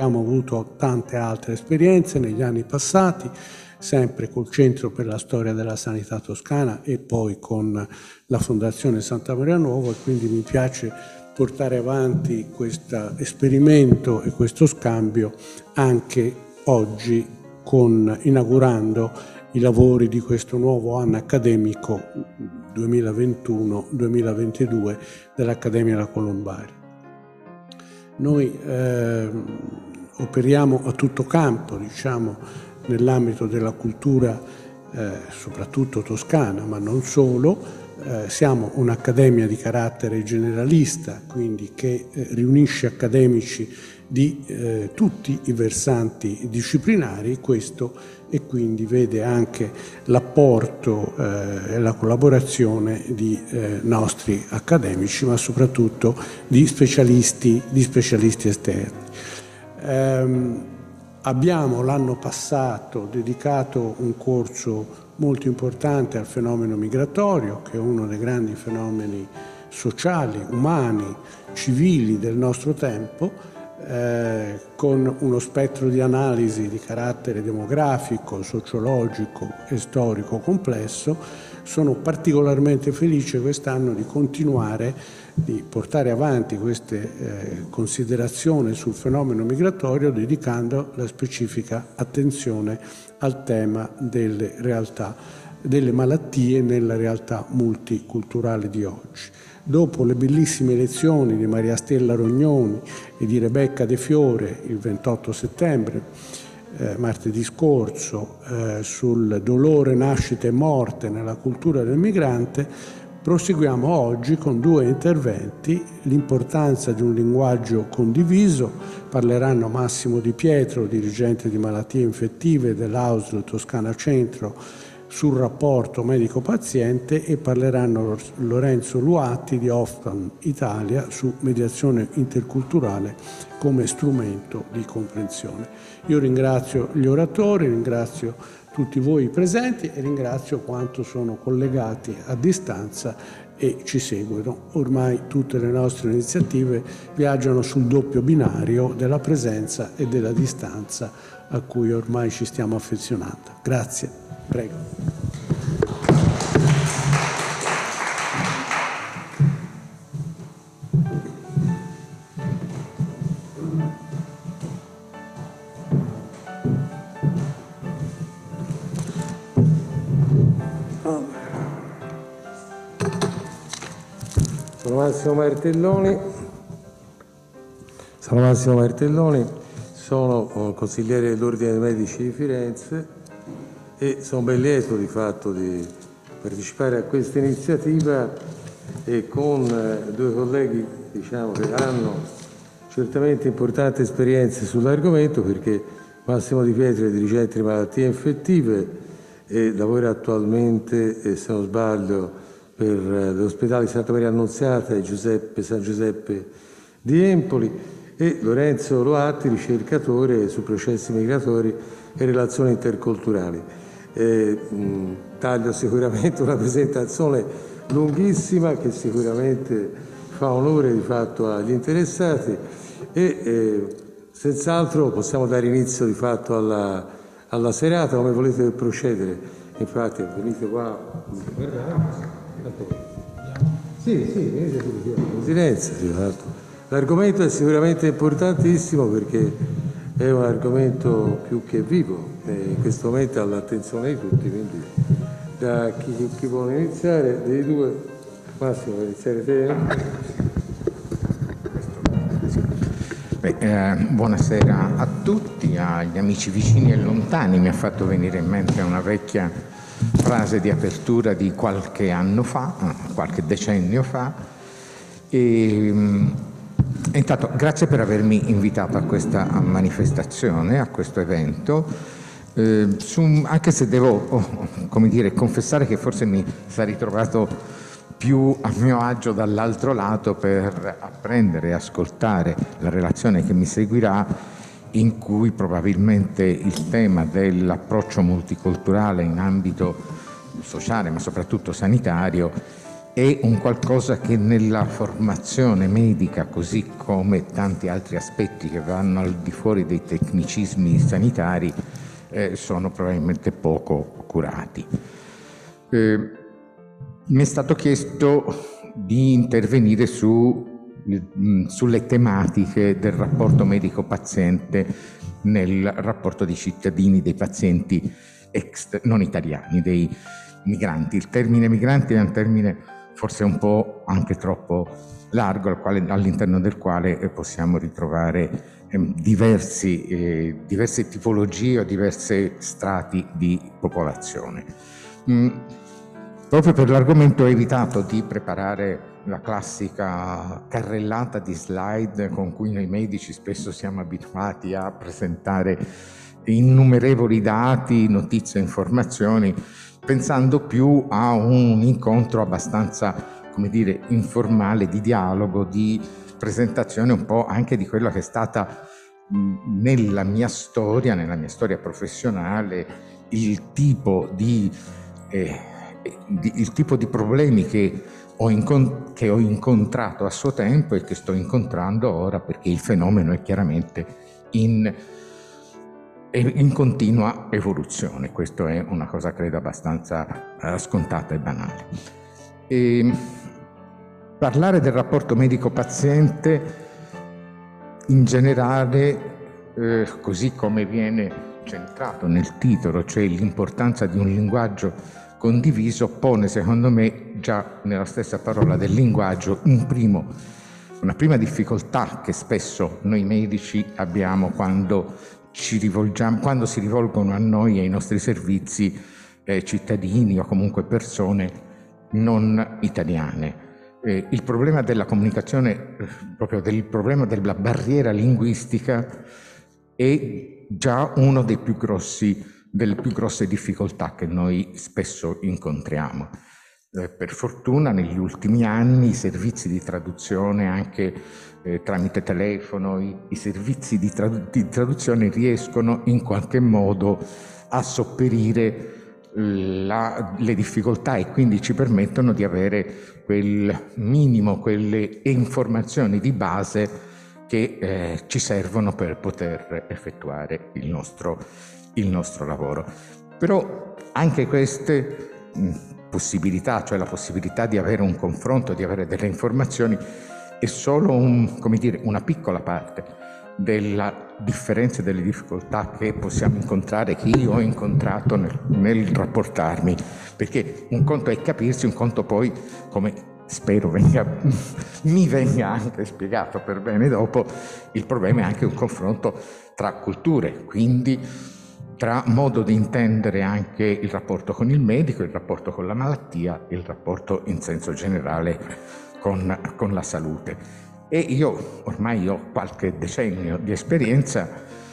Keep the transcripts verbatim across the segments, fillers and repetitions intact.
Abbiamo avuto tante altre esperienze negli anni passati, sempre col Centro per la Storia della Sanità Toscana e poi con la Fondazione Santa Maria Nuova, e quindi mi piace portare avanti questo esperimento e questo scambio anche oggi, con, inaugurando i lavori di questo nuovo anno accademico duemilaventuno duemilaventidue dell'Accademia La Colombaria. Noi eh, operiamo a tutto campo, diciamo, nell'ambito della cultura, eh, soprattutto toscana, ma non solo. Eh, siamo un'accademia di carattere generalista, quindi che eh, riunisce accademici di eh, tutti i versanti disciplinari, questo, e quindi vede anche l'apporto eh, e la collaborazione di eh, nostri accademici, ma soprattutto di specialisti, di specialisti esterni. Ehm, abbiamo l'anno passato dedicato un corso molto importante al fenomeno migratorio, che è uno dei grandi fenomeni sociali, umani, civili del nostro tempo, eh, con uno spettro di analisi di carattere demografico, sociologico e storico complesso. Sono particolarmente felice quest'anno di continuare, di portare avanti queste eh, considerazioni sul fenomeno migratorio, dedicando la specifica attenzione al tema delle realtà, delle malattie nella realtà multiculturale di oggi. Dopo le bellissime lezioni di Maria Stella Rognoni e di Rebecca De Fiore il ventotto settembre, eh, martedì scorso, eh, sul dolore, nascita e morte nella cultura del migrante, proseguiamo oggi con due interventi: l'importanza di un linguaggio condiviso. Parleranno Massimo Di Pietro, dirigente di malattie infettive dell'A U S L Toscana Centro, sul rapporto medico-paziente, e parleranno Lorenzo Luatti di Ofcom Italia su mediazione interculturale come strumento di comprensione. Io ringrazio gli oratori, ringrazio tutti voi presenti e ringrazio quanto sono collegati a distanza e ci seguono. Ormai tutte le nostre iniziative viaggiano sul doppio binario della presenza e della distanza a cui ormai ci stiamo affezionando. Grazie. Prego. Sono Massimo Martelloni, sono Massimo Martelloni, sono consigliere dell'Ordine dei Medici di Firenze e sono ben lieto di fatto di partecipare a questa iniziativa, e con due colleghi, diciamo, che hanno certamente importanti esperienze sull'argomento, perché Massimo Di Pietro è dirigente di malattie infettive e lavora attualmente, se non sbaglio, per l'ospedale Santa Maria Annunziata e Giuseppe, San Giuseppe di Empoli, e Lorenzo Luatti, ricercatore su processi migratori e relazioni interculturali. Eh, mh, taglio sicuramente una presentazione lunghissima che sicuramente fa onore di fatto agli interessati, e eh, senz'altro possiamo dare inizio di fatto alla, alla serata. Come volete procedere? Infatti venite qua. Sì, sì, venite qui. Presidenza, sì, l'argomento è sicuramente importantissimo, perché è un argomento più che vivo e in questo momento è all'attenzione di tutti, quindi da chi, chi vuole iniziare, dei due. Massimo, vuoi iniziare te? Beh, eh, buonasera a tutti, agli amici vicini e lontani. Mi ha fatto venire in mente una vecchia frase di apertura di qualche anno fa, qualche decennio fa, e E intanto grazie per avermi invitato a questa manifestazione, a questo evento, eh, su, anche se devo, oh, come dire, confessare che forse mi sarei trovato più a mio agio dall'altro lato per apprendere e ascoltare la relazione che mi seguirà, in cui probabilmente il tema dell'approccio multiculturale in ambito sociale, ma soprattutto sanitario, è un qualcosa che nella formazione medica, così come tanti altri aspetti che vanno al di fuori dei tecnicismi sanitari, eh, sono probabilmente poco curati. Eh, mi è stato chiesto di intervenire su, sulle tematiche del rapporto medico-paziente nel rapporto dei cittadini, dei pazienti ex, non italiani, dei migranti. Il termine migranti è un termine forse un po' anche troppo largo, al quale, all'interno del quale possiamo ritrovare eh, diversi, eh, diverse tipologie o diversi strati di popolazione. Mm, proprio per l'argomento ho evitato di preparare la classica carrellata di slide con cui noi medici spesso siamo abituati a presentare innumerevoli dati, notizie e informazioni, pensando più a un incontro abbastanza, come dire, informale, di dialogo, di presentazione un po' anche di quello che è stata nella mia storia, nella mia storia professionale, il tipo di, eh, di, il tipo di problemi che ho, incont- che ho incontrato a suo tempo e che sto incontrando ora, perché il fenomeno è chiaramente in in continua evoluzione. Questo è una cosa credo abbastanza eh, scontata e banale. E parlare del rapporto medico-paziente in generale, eh, così come viene centrato nel titolo, cioè l'importanza di un linguaggio condiviso, pone secondo me già nella stessa parola del linguaggio un primo, una prima difficoltà che spesso noi medici abbiamo quando ci rivolgiamo, quando si rivolgono a noi e ai nostri servizi eh, cittadini o comunque persone non italiane. Eh, il problema della comunicazione, eh, proprio del problema della barriera linguistica, è già uno dei più grossi, delle più grosse difficoltà che noi spesso incontriamo. Eh, per fortuna negli ultimi anni i servizi di traduzione anche Eh, tramite telefono, i, i servizi di, trad- di traduzione riescono in qualche modo a sopperire la, le difficoltà e quindi ci permettono di avere quel minimo, quelle informazioni di base che eh, ci servono per poter effettuare il nostro, il nostro lavoro. Però anche queste mh, possibilità, cioè la possibilità di avere un confronto, di avere delle informazioni, è solo un, come dire, una piccola parte della differenza e delle difficoltà che possiamo incontrare, che io ho incontrato nel, nel rapportarmi, perché un conto è capirsi, un conto poi, come spero venga, mi venga anche spiegato per bene dopo, il problema è anche un confronto tra culture, quindi tra modo di intendere anche il rapporto con il medico, il rapporto con la malattia, il rapporto in senso generale Con, con la salute. E io ormai ho qualche decennio di esperienza,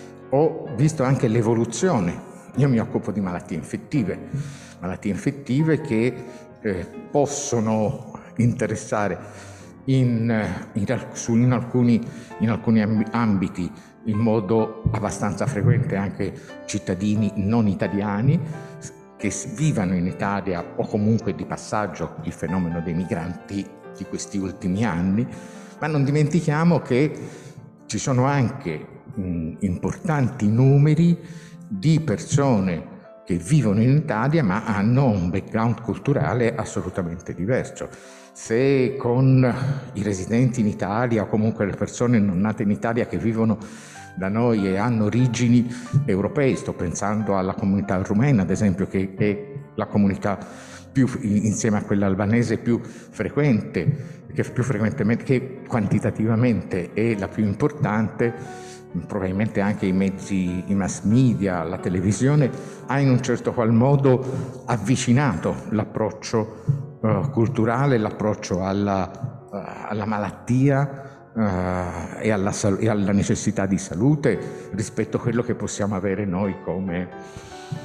ho visto anche l'evoluzione. Io mi occupo di malattie infettive, malattie infettive che eh, possono interessare in, in, su, in, alcuni, in alcuni ambiti in modo abbastanza frequente anche cittadini non italiani che vivano in Italia o comunque di passaggio, il fenomeno dei migranti di questi ultimi anni, ma non dimentichiamo che ci sono anche mh, importanti numeri di persone che vivono in Italia ma hanno un background culturale assolutamente diverso. Se con i residenti in Italia o comunque le persone non nate in Italia che vivono da noi e hanno origini europee, sto pensando alla comunità rumena ad esempio, che è la comunità più, insieme a quella albanese più frequente, che più frequentemente, che quantitativamente è la più importante, probabilmente anche i mezzi, i mass media, la televisione, ha in un certo qual modo avvicinato l'approccio uh, culturale, l'approccio alla, uh, alla malattia uh, e, alla, e alla necessità di salute rispetto a quello che possiamo avere noi come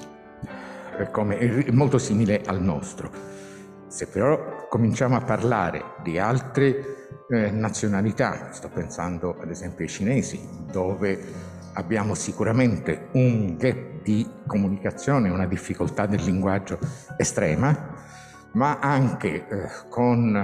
come molto simile al nostro. Se però cominciamo a parlare di altre eh, nazionalità, sto pensando ad esempio ai cinesi, dove abbiamo sicuramente un gap di comunicazione, una difficoltà del linguaggio estrema, ma anche eh, con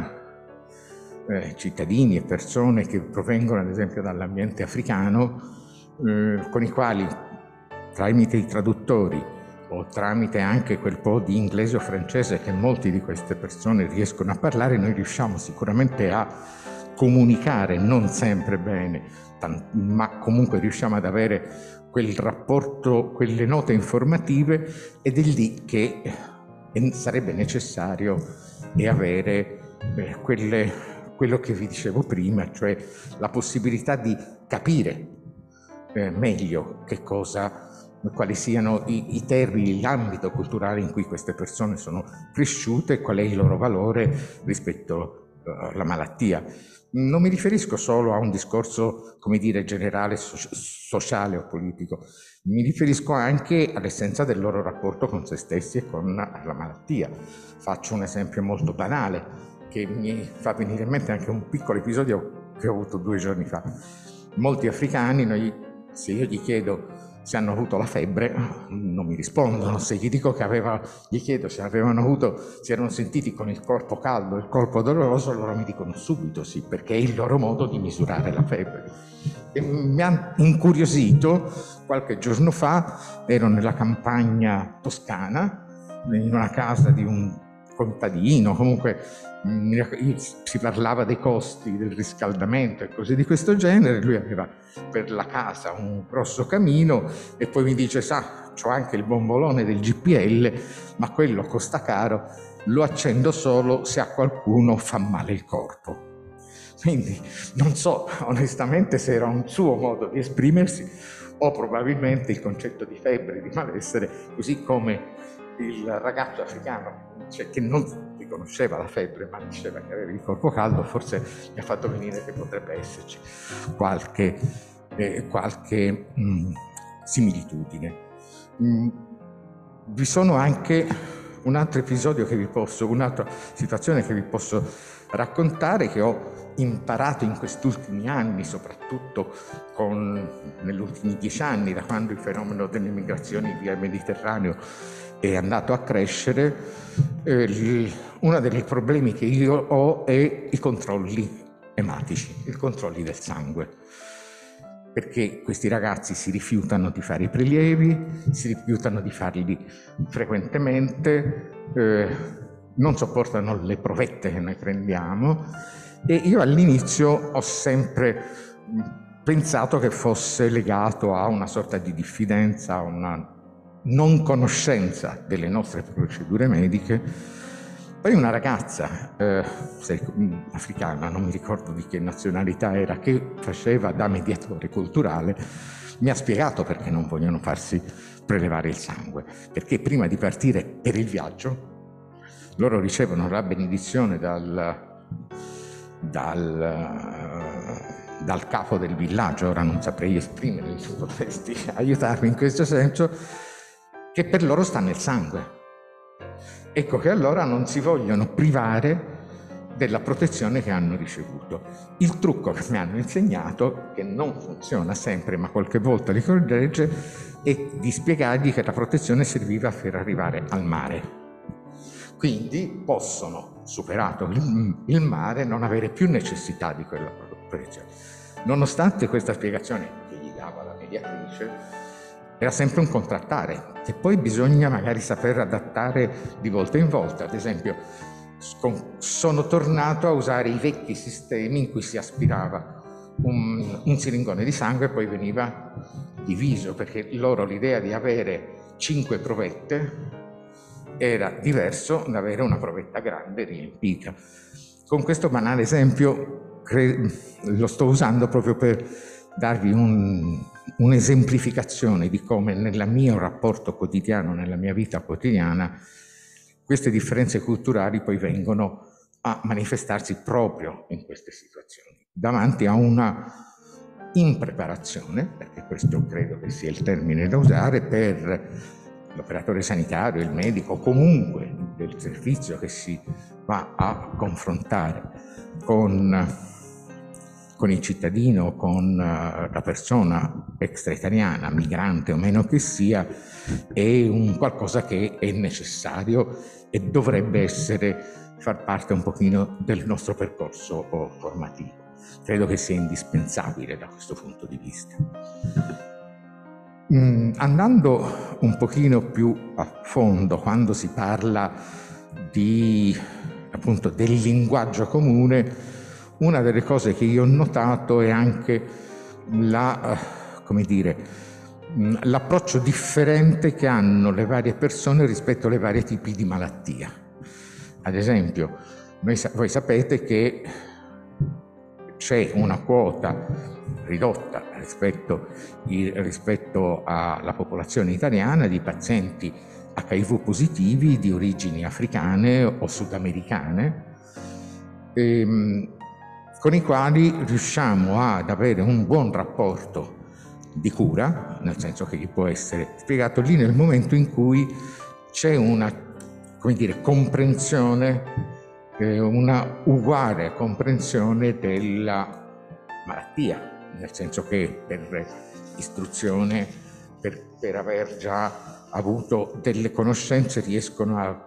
eh, cittadini e persone che provengono ad esempio dall'ambiente africano, eh, con i quali tramite i traduttori o tramite anche quel po' di inglese o francese che molti di queste persone riescono a parlare, noi riusciamo sicuramente a comunicare, non sempre bene, ma comunque riusciamo ad avere quel rapporto, quelle note informative, ed è lì che sarebbe necessario avere eh, quelle, quello che vi dicevo prima, cioè la possibilità di capire eh, meglio che cosa, quali siano i, i termini, l'ambito culturale in cui queste persone sono cresciute, qual è il loro valore rispetto uh, alla malattia. Non mi riferisco solo a un discorso, come dire, generale, so- sociale o politico, mi riferisco anche all'essenza del loro rapporto con se stessi e con la malattia. Faccio un esempio molto banale che mi fa venire in mente anche un piccolo episodio che ho avuto due giorni fa. Molti africani, noi, se io gli chiedo se hanno avuto la febbre, non mi rispondono. Se gli dico che aveva, gli chiedo se avevano avuto, si erano sentiti con il corpo caldo, il corpo doloroso, loro mi dicono subito sì, perché è il loro modo di misurare la febbre. E mi ha incuriosito, qualche giorno fa ero nella campagna toscana, in una casa di un contadino, comunque si parlava dei costi del riscaldamento e cose di questo genere. Lui aveva per la casa un grosso camino e poi mi dice: sa, c'ho anche il bombolone del G P L, ma quello costa caro, lo accendo solo se a qualcuno fa male il corpo. Quindi non so onestamente se era un suo modo di esprimersi o probabilmente il concetto di febbre, di malessere, così come il ragazzo africano, cioè, che non riconosceva la febbre ma diceva che aveva il corpo caldo, forse mi ha fatto venire che potrebbe esserci qualche, eh, qualche mh, similitudine. Mh, vi sono anche un altro episodio che vi posso, un'altra situazione che vi posso raccontare, che ho imparato in questi ultimi anni, soprattutto con, negli ultimi dieci anni, da quando il fenomeno delle migrazioni via Mediterraneo è andato a crescere. Eh, uno dei problemi che io ho è i controlli ematici, i controlli del sangue, perché questi ragazzi si rifiutano di fare i prelievi, si rifiutano di farli frequentemente, eh, non sopportano le provette che noi prendiamo, e io all'inizio ho sempre pensato che fosse legato a una sorta di diffidenza, a una non conoscenza delle nostre procedure mediche. Poi una ragazza eh, africana, non mi ricordo di che nazionalità era, che faceva da mediatore culturale, mi ha spiegato perché non vogliono farsi prelevare il sangue, perché prima di partire per il viaggio loro ricevono la benedizione dal, dal, dal capo del villaggio, ora non saprei esprimere, se potresti aiutarmi in questo senso, che per loro sta nel sangue. Ecco che allora non si vogliono privare della protezione che hanno ricevuto. Il trucco che mi hanno insegnato, che non funziona sempre ma qualche volta li corregge, è di spiegargli che la protezione serviva per arrivare al mare. Quindi possono, superato il, il mare, non avere più necessità di quella protezione. Nonostante questa spiegazione che gli dava la mediatrice, era sempre un contrattare, che poi bisogna magari saper adattare di volta in volta. Ad esempio, sono tornato a usare i vecchi sistemi in cui si aspirava un, un siringone di sangue e poi veniva diviso, perché loro l'idea di avere cinque provette era diverso da avere una provetta grande riempita. Con questo banale esempio lo sto usando proprio per darvi un, un'esemplificazione di come nel mio rapporto quotidiano, nella mia vita quotidiana, queste differenze culturali poi vengono a manifestarsi proprio in queste situazioni, davanti a una impreparazione, perché questo credo che sia il termine da usare, per l'operatore sanitario, il medico, comunque del servizio che si va a confrontare con con il cittadino, con uh, la persona extraitaliana, migrante o meno che sia, è un qualcosa che è necessario e dovrebbe essere, far parte un pochino del nostro percorso formativo. Credo che sia indispensabile da questo punto di vista. Mm, andando un pochino più a fondo, quando si parla di, appunto, del linguaggio comune, una delle cose che io ho notato è anche la, come dire, l'approccio differente che hanno le varie persone rispetto alle varie tipi di malattia. Ad esempio, noi, voi sapete che c'è una quota ridotta rispetto, rispetto alla popolazione italiana di pazienti acca i vu positivi di origini africane o sudamericane, ehm, con i quali riusciamo ad avere un buon rapporto di cura, nel senso che gli può essere spiegato lì nel momento in cui c'è una, come dire, comprensione, eh, una uguale comprensione della malattia, nel senso che per istruzione, per, per aver già avuto delle conoscenze, riescono a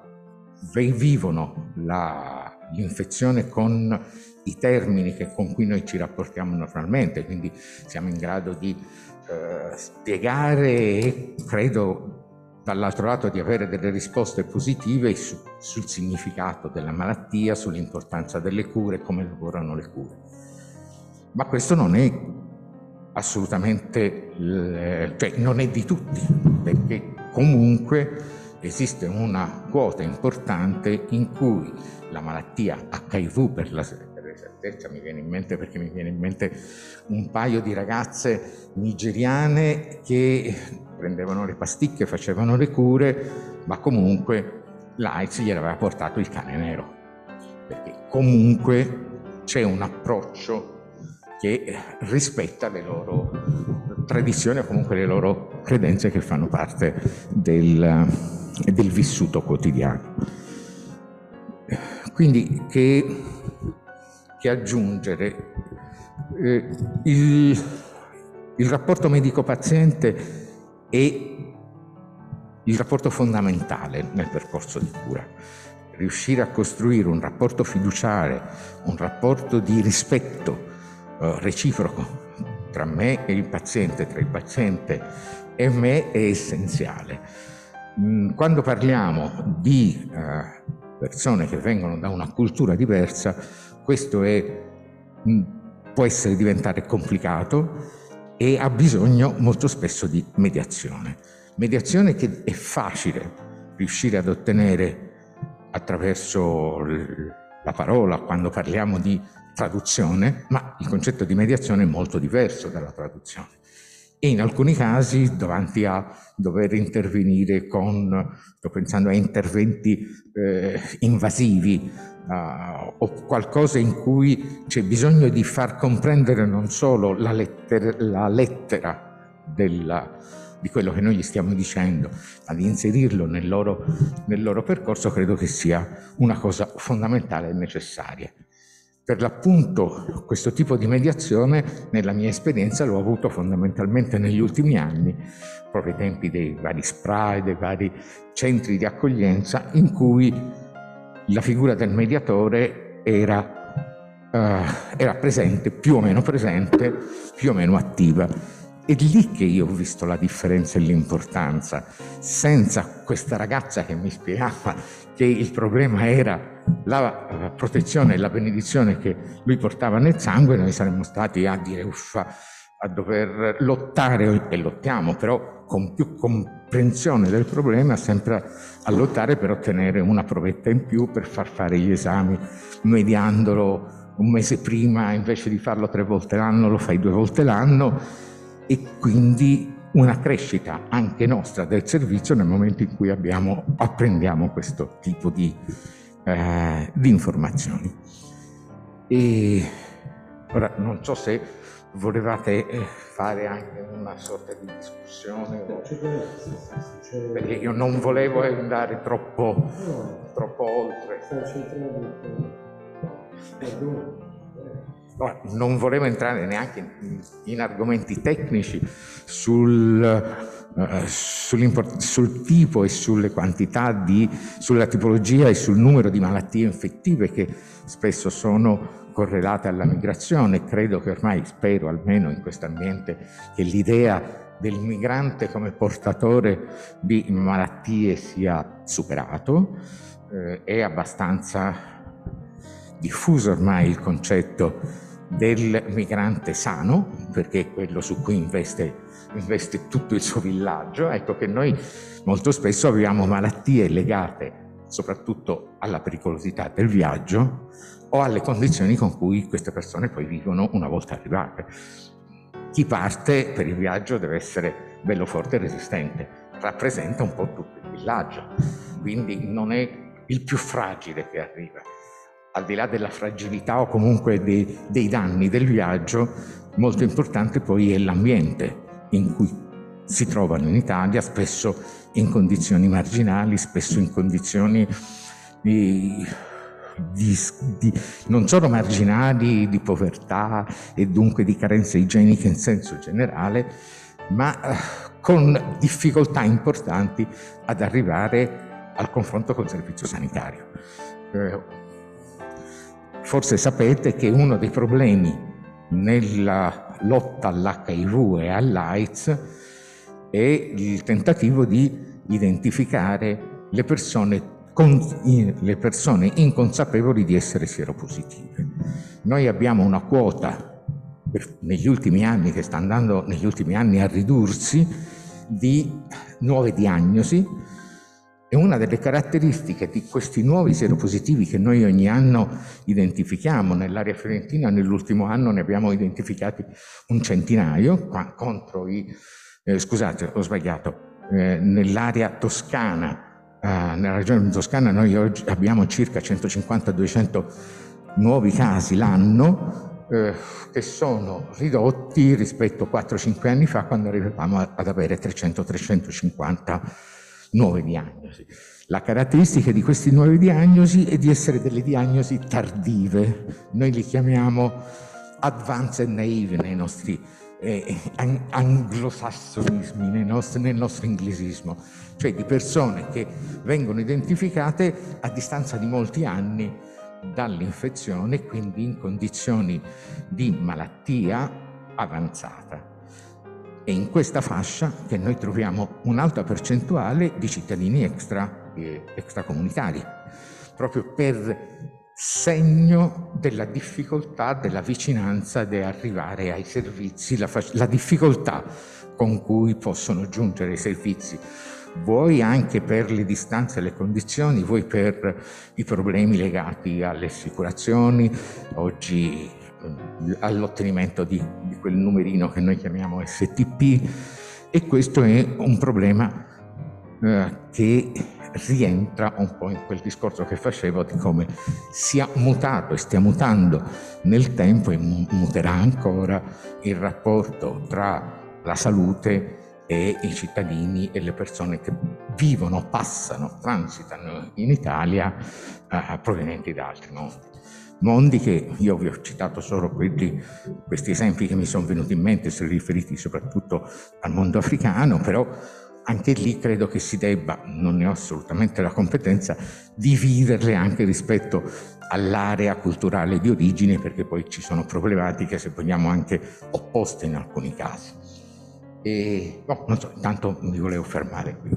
vivono la, l'infezione con i termini che, con cui noi ci rapportiamo normalmente, quindi siamo in grado di eh, spiegare e credo dall'altro lato di avere delle risposte positive su, sul significato della malattia, sull'importanza delle cure, come lavorano le cure. Ma questo non è assolutamente, cioè non è di tutti, perché comunque esiste una quota importante in cui la malattia acca i vu, per la certezza mi viene in mente, perché mi viene in mente un paio di ragazze nigeriane che prendevano le pasticche, facevano le cure, ma comunque l'AIDS gliel'aveva portato il cane nero, perché comunque c'è un approccio che rispetta le loro tradizioni o comunque le loro credenze che fanno parte del, del vissuto quotidiano. Quindi che, che aggiungere? Eh, il, il rapporto medico-paziente è il rapporto fondamentale nel percorso di cura. Riuscire a costruire un rapporto fiduciario, un rapporto di rispetto reciproco tra me e il paziente, tra il paziente e me è essenziale. Quando parliamo di persone che vengono da una cultura diversa, questo è, può essere diventare complicato e ha bisogno molto spesso di mediazione. Mediazione che è facile riuscire ad ottenere attraverso la parola quando parliamo di traduzione, ma il concetto di mediazione è molto diverso dalla traduzione. E in alcuni casi, davanti a dover intervenire con, sto pensando a interventi eh, invasivi uh, o qualcosa in cui c'è bisogno di far comprendere non solo la lettera, la lettera della, di quello che noi gli stiamo dicendo, ma di inserirlo nel loro, nel loro percorso, credo che sia una cosa fondamentale e necessaria. Per l'appunto questo tipo di mediazione nella mia esperienza l'ho avuto fondamentalmente negli ultimi anni, proprio ai tempi dei vari SPRAE, dei vari centri di accoglienza, in cui la figura del mediatore era, uh, era presente, più o meno presente, più o meno attiva. È lì che io ho visto la differenza e l'importanza. Senza questa ragazza che mi spiegava che il problema era la protezione e la benedizione che lui portava nel sangue, noi saremmo stati a dire uffa, a dover lottare, e lottiamo però con più comprensione del problema, sempre a lottare per ottenere una provetta in più, per far fare gli esami, mediandolo un mese prima, invece di farlo tre volte l'anno lo fai due volte l'anno, e quindi una crescita anche nostra del servizio nel momento in cui abbiamo, apprendiamo questo tipo di, eh, di informazioni. E ora non so se volevate fare anche una sorta di discussione, o, perché io non volevo andare troppo, troppo oltre. non volevo entrare neanche in, in argomenti tecnici sul, uh, sul tipo e sulle quantità di, sulla tipologia e sul numero di malattie infettive che spesso sono correlate alla migrazione. Credo che ormai, spero almeno in questo ambiente, che l'idea del migrante come portatore di malattie sia superato. Eh, è abbastanza diffuso ormai il concetto del migrante sano, perché è quello su cui investe, investe tutto il suo villaggio. Ecco che noi molto spesso abbiamo malattie legate soprattutto alla pericolosità del viaggio o alle condizioni con cui queste persone poi vivono una volta arrivate. Chi parte per il viaggio deve essere bello forte e resistente, rappresenta un po' tutto il villaggio, quindi non è il più fragile che arriva. Al di là della fragilità o comunque dei, dei danni del viaggio, molto importante poi è l'ambiente in cui si trovano in Italia, spesso in condizioni marginali, spesso in condizioni di, di, di, non solo marginali, di povertà e dunque di carenze igieniche in senso generale, ma eh, con difficoltà importanti ad arrivare al confronto col servizio sanitario. Eh, Forse sapete che uno dei problemi nella lotta all'H I V e all'AIDS è il tentativo di identificare le persone, con, le persone inconsapevoli di essere sieropositive. Noi abbiamo una quota per, negli ultimi anni, che sta andando negli ultimi anni a ridursi, di nuove diagnosi. E una delle caratteristiche di questi nuovi sieropositivi che noi ogni anno identifichiamo, nell'area fiorentina nell'ultimo anno ne abbiamo identificati un centinaio, qua, contro i, eh, scusate ho sbagliato, eh, nell'area toscana, eh, nella regione toscana noi oggi abbiamo circa centocinquanta duecento nuovi casi l'anno, eh, che sono ridotti rispetto a quattro cinque anni fa, quando arrivavamo ad avere trecento trecentocinquanta nuove diagnosi. La caratteristica di queste nuove diagnosi è di essere delle diagnosi tardive. Noi li chiamiamo advanced naive nei nostri eh, anglosassonismi, nei nostri, nel nostro inglesismo, cioè di persone che vengono identificate a distanza di molti anni dall'infezione, quindi in condizioni di malattia avanzata. È in questa fascia che noi troviamo un'alta percentuale di cittadini extra, eh, extracomunitari, proprio per segno della difficoltà, della vicinanza di arrivare ai servizi, la, la difficoltà con cui possono giungere ai servizi, vuoi anche per le distanze e le condizioni, vuoi per i problemi legati alle assicurazioni, oggi all'ottenimento di, di quel numerino che noi chiamiamo S T P, e questo è un problema eh, che rientra un po' in quel discorso che facevo di come sia mutato e stia mutando nel tempo e muterà ancora il rapporto tra la salute e i cittadini e le persone che vivono, passano, transitano in Italia eh, provenienti da altri mondi. Mondi che io vi ho citato solo quelli, questi esempi che mi sono venuti in mente, sono riferiti soprattutto al mondo africano, però anche lì credo che si debba, non ne ho assolutamente la competenza, dividerle anche rispetto all'area culturale di origine, perché poi ci sono problematiche, se vogliamo, anche opposte in alcuni casi. E no, non so, intanto mi volevo fermare qui.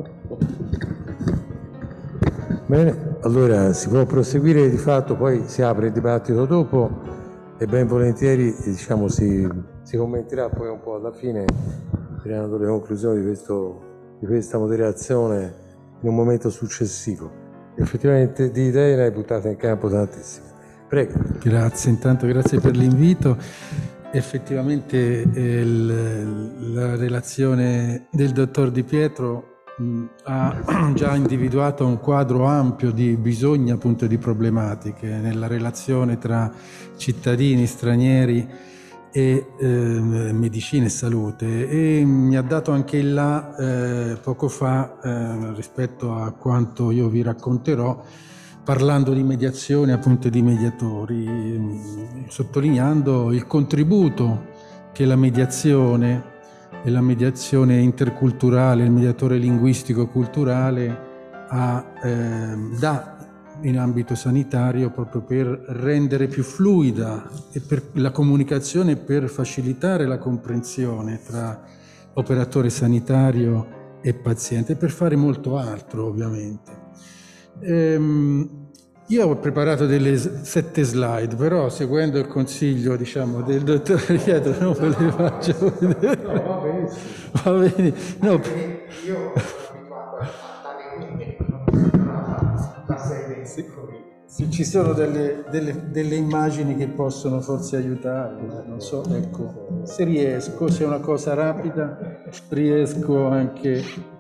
Bene, allora si può proseguire di fatto, poi si apre il dibattito dopo e ben volentieri diciamo, si, si commenterà poi un po' alla fine, tirando le conclusioni di, questo, di questa moderazione in un momento successivo. Effettivamente di idee ne hai buttate in campo tantissime. Prego. Grazie, intanto grazie per l'invito. Effettivamente il, la relazione del dottor Di Pietro ha già individuato un quadro ampio di bisogni, appunto, di problematiche nella relazione tra cittadini stranieri e eh, medicina e salute, e mi ha dato anche il là eh, poco fa eh, rispetto a quanto io vi racconterò parlando di mediazione, appunto di mediatori, sottolineando il contributo che la mediazione e la mediazione interculturale, il mediatore linguistico-culturale ha, eh, dà in ambito sanitario proprio per rendere più fluida e per la comunicazione, per facilitare la comprensione tra operatore sanitario e paziente, e per fare molto altro ovviamente. Ehm, io ho preparato delle sette slide, però seguendo il consiglio, diciamo, del dottor Pietro non ve le faccio vedere. No, va bene. Va bene. No. Io ho abituato a tale numeri, la sede. Sì, ci sono delle, delle, delle immagini che possono forse aiutare, non so, ecco, se riesco, se è una cosa rapida, riesco anche...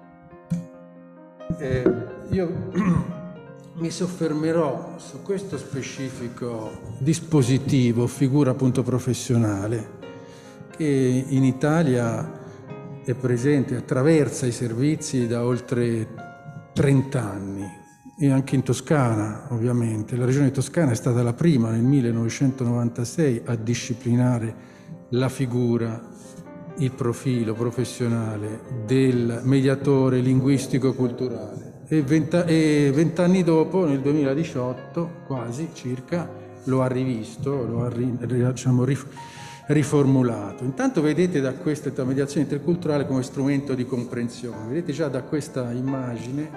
Eh, io... Mi soffermerò su questo specifico dispositivo, figura appunto professionale, che in Italia è presente, attraversa i servizi da oltre trenta anni, e anche in Toscana ovviamente. La regione Toscana è stata la prima nel millenovecentonovantasei a disciplinare la figura, il profilo professionale del mediatore linguistico-culturale. E vent'anni dopo, nel duemiladiciotto, quasi circa, lo ha rivisto, lo ha diciamo, riformulato. Intanto vedete da questa mediazione interculturale come strumento di comprensione, vedete già da questa immagine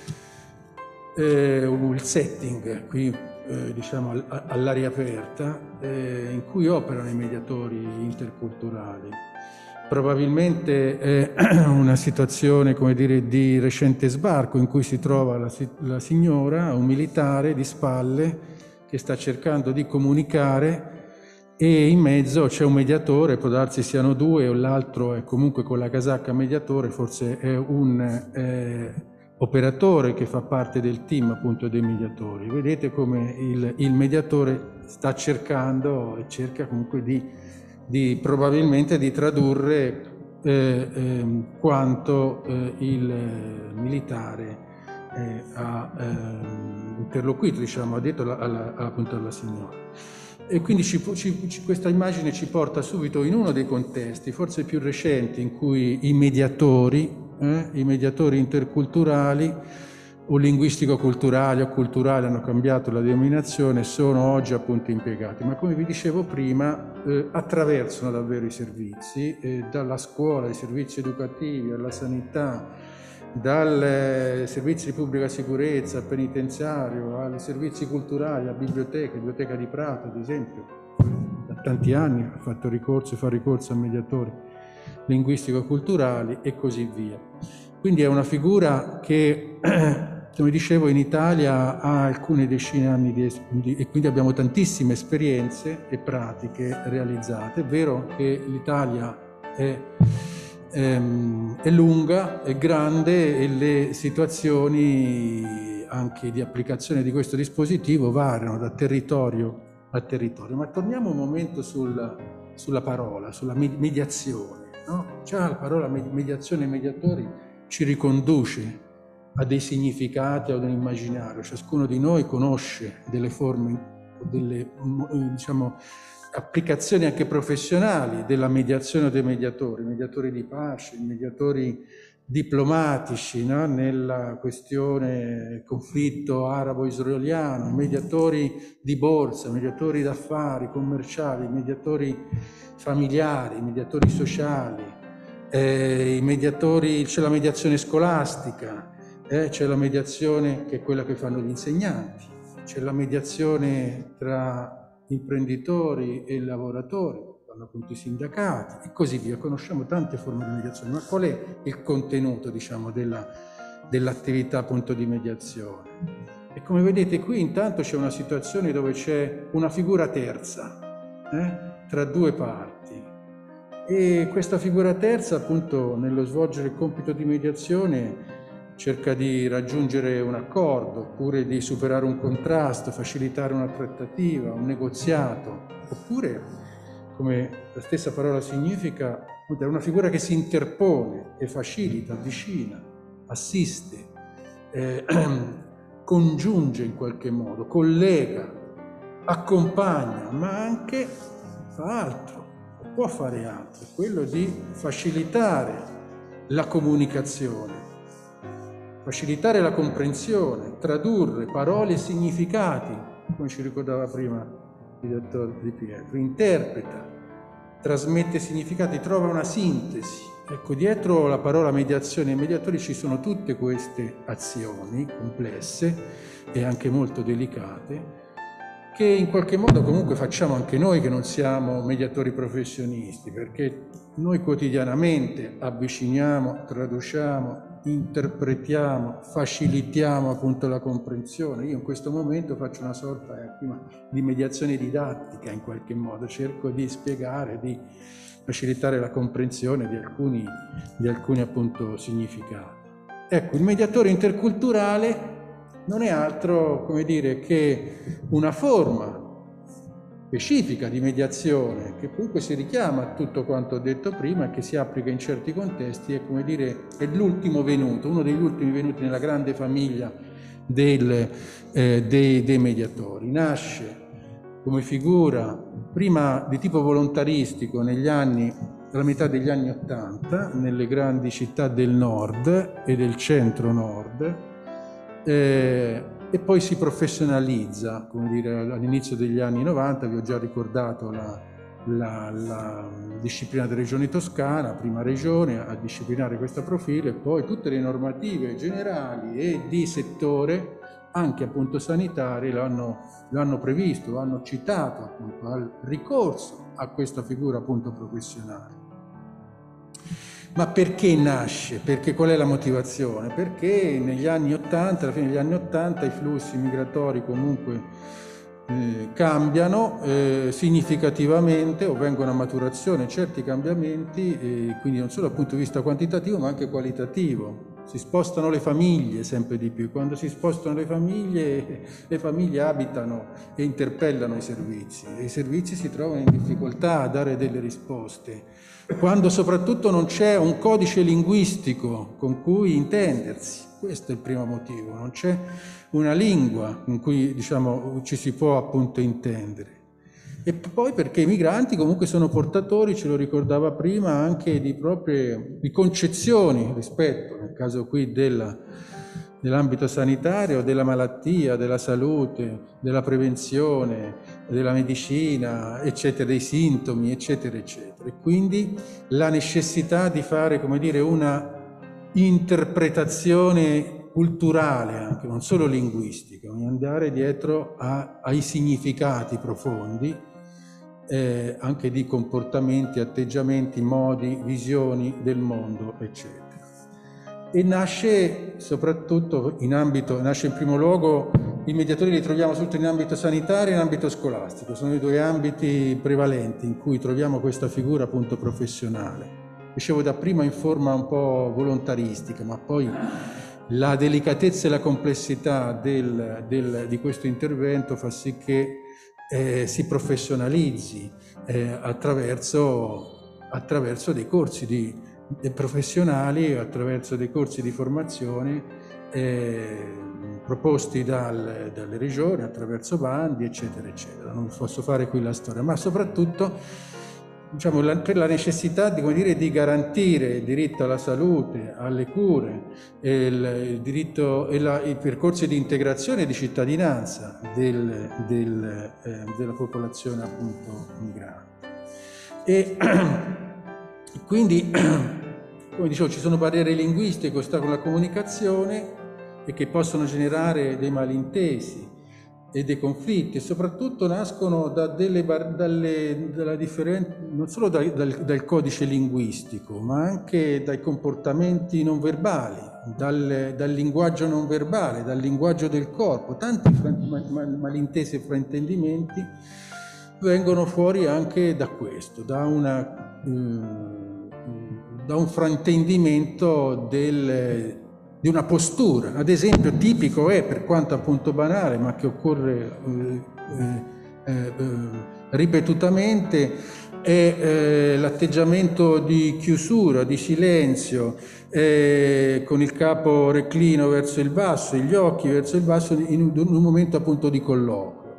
eh, il setting, qui eh, diciamo all'aria aperta, eh, in cui operano i mediatori interculturali. Probabilmente è una situazione, come dire, di recente sbarco in cui si trova la, la signora, un militare di spalle che sta cercando di comunicare, e in mezzo c'è un mediatore, può darsi siano due o l'altro è comunque con la casacca mediatore, forse è un eh, operatore che fa parte del team appunto dei mediatori. Vedete come il, il mediatore sta cercando e cerca comunque di Di, probabilmente di tradurre eh, eh, quanto eh, il eh, militare eh, ha eh, interloquito, diciamo, ha detto alla, alla, appunto alla signora. E quindi ci, ci, questa immagine ci porta subito in uno dei contesti, forse più recenti, in cui i mediatori, eh, i mediatori interculturali o linguistico-culturali o culturali, hanno cambiato la denominazione, sono oggi appunto impiegati, ma come vi dicevo prima eh, attraversano davvero i servizi, eh, dalla scuola, ai servizi educativi, alla sanità, dai eh, servizi di pubblica sicurezza, al penitenziario, ai servizi culturali, a biblioteca, biblioteca di Prato ad esempio, da tanti anni ha fatto ricorso e fa ricorso a mediatori linguistico-culturali e così via. Quindi è una figura che, come dicevo, in Italia ha alcune decine di anni di, di, e quindi abbiamo tantissime esperienze e pratiche realizzate. È vero che l'Italia è, è, è lunga, è grande e le situazioni anche di applicazione di questo dispositivo variano da territorio a territorio. Ma torniamo un momento sul, sulla parola, sulla mediazione, no? Già la parola mediazione e mediatori ci riconduce a dei significati, ad un immaginario. Ciascuno di noi conosce delle forme, delle diciamo, applicazioni anche professionali della mediazione o dei mediatori, mediatori di pace, mediatori diplomatici, no? Nella questione conflitto arabo-israeliano, mediatori di borsa, mediatori d'affari, commerciali, mediatori familiari, mediatori sociali. Eh, i mediatori, c'è la mediazione scolastica, eh, c'è la mediazione che è quella che fanno gli insegnanti, c'è la mediazione tra imprenditori e lavoratori, fanno appunto i sindacati e così via. Conosciamo tante forme di mediazione, ma qual è il contenuto, diciamo, della, dell'attività appunto di mediazione? E come vedete qui intanto c'è una situazione dove c'è una figura terza, eh, tra due parti. E questa figura terza, appunto, nello svolgere il compito di mediazione cerca di raggiungere un accordo, oppure di superare un contrasto, facilitare una trattativa, un negoziato, oppure, come la stessa parola significa, è una figura che si interpone e facilita, avvicina, assiste, eh, congiunge in qualche modo, collega, accompagna, ma anche fa altro, può fare altro, quello di facilitare la comunicazione, facilitare la comprensione, tradurre parole e significati, come ci ricordava prima il dottor Di Pietro, interpreta, trasmette significati, trova una sintesi. Ecco, dietro la parola mediazione e mediatori ci sono tutte queste azioni complesse e anche molto delicate, che in qualche modo comunque facciamo anche noi che non siamo mediatori professionisti, perché noi quotidianamente avviciniamo, traduciamo, interpretiamo, facilitiamo appunto la comprensione. Io in questo momento faccio una sorta eh, prima, di mediazione didattica in qualche modo, cerco di spiegare, di facilitare la comprensione di alcuni, di alcuni appunto significati. Ecco, il mediatore interculturale non è altro, come dire, che una forma specifica di mediazione che comunque si richiama a tutto quanto ho detto prima e che si applica in certi contesti, è come dire, è l'ultimo venuto, uno degli ultimi venuti nella grande famiglia del, eh, dei, dei mediatori. Nasce come figura prima di tipo volontaristico negli anni, alla metà degli anni Ottanta, nelle grandi città del nord e del centro-nord, eh, e poi si professionalizza, come dire, all'inizio degli anni novanta. Vi ho già ricordato la, la, la disciplina della regione toscana, prima regione a disciplinare questo profilo, e poi tutte le normative generali e di settore, anche appunto sanitarie, l'hanno, l'hanno previsto, lo hanno citato appunto al ricorso a questa figura appunto professionale. Ma perché nasce? Perché qual è la motivazione? Perché negli anni Ottanta, alla fine degli anni Ottanta, i flussi migratori comunque eh, cambiano eh, significativamente, o vengono a maturazione certi cambiamenti, eh, quindi non solo dal punto di vista quantitativo ma anche qualitativo. Si spostano le famiglie sempre di più. Quando si spostano le famiglie, le famiglie abitano e interpellano i servizi, e i servizi si trovano in difficoltà a dare delle risposte. Quando soprattutto non c'è un codice linguistico con cui intendersi, questo è il primo motivo, non c'è una lingua con cui, diciamo, ci si può appunto intendere. E poi perché i migranti comunque sono portatori, ce lo ricordava prima, anche di proprie di concezioni rispetto, nel caso qui della, dell'ambito sanitario, della malattia, della salute, della prevenzione, della medicina, eccetera, dei sintomi, eccetera, eccetera. E quindi la necessità di fare, come dire, una interpretazione culturale, anche non solo linguistica, di andare dietro a, ai significati profondi, eh, anche di comportamenti, atteggiamenti, modi, visioni del mondo, eccetera. E nasce soprattutto in ambito, nasce in primo luogo, i mediatori li troviamo soprattutto in ambito sanitario e in ambito scolastico, sono i due ambiti prevalenti in cui troviamo questa figura appunto professionale. Dicevo da prima in forma un po' volontaristica, ma poi la delicatezza e la complessità del, del, di questo intervento fa sì che eh, si professionalizzi eh, attraverso, attraverso dei corsi di, di professionali, attraverso dei corsi di formazione eh, proposti dal, dalle regioni, attraverso bandi, eccetera, eccetera. Non posso fare qui la storia, ma soprattutto diciamo, la, per la necessità di, come dire, di garantire il diritto alla salute, alle cure, e il, il diritto e la, i percorsi di integrazione e di cittadinanza del, del, eh, della popolazione appunto migrante. E quindi, come dicevo, ci sono barriere linguistiche, ostacoli alla comunicazione e che possono generare dei malintesi e dei conflitti, e soprattutto nascono da delle, dalle, dalla differen- non solo dal, dal, dal codice linguistico, ma anche dai comportamenti non verbali, dal, dal linguaggio non verbale, dal linguaggio del corpo. Tanti fra- mal, malintesi e fraintendimenti vengono fuori anche da questo, da, una, um, da un fraintendimento del di una postura. Ad esempio tipico è, per quanto appunto banale, ma che occorre eh, eh, eh, ripetutamente è eh, l'atteggiamento di chiusura, di silenzio, eh, con il capo reclino verso il basso, gli occhi verso il basso in un, in un momento appunto di colloquio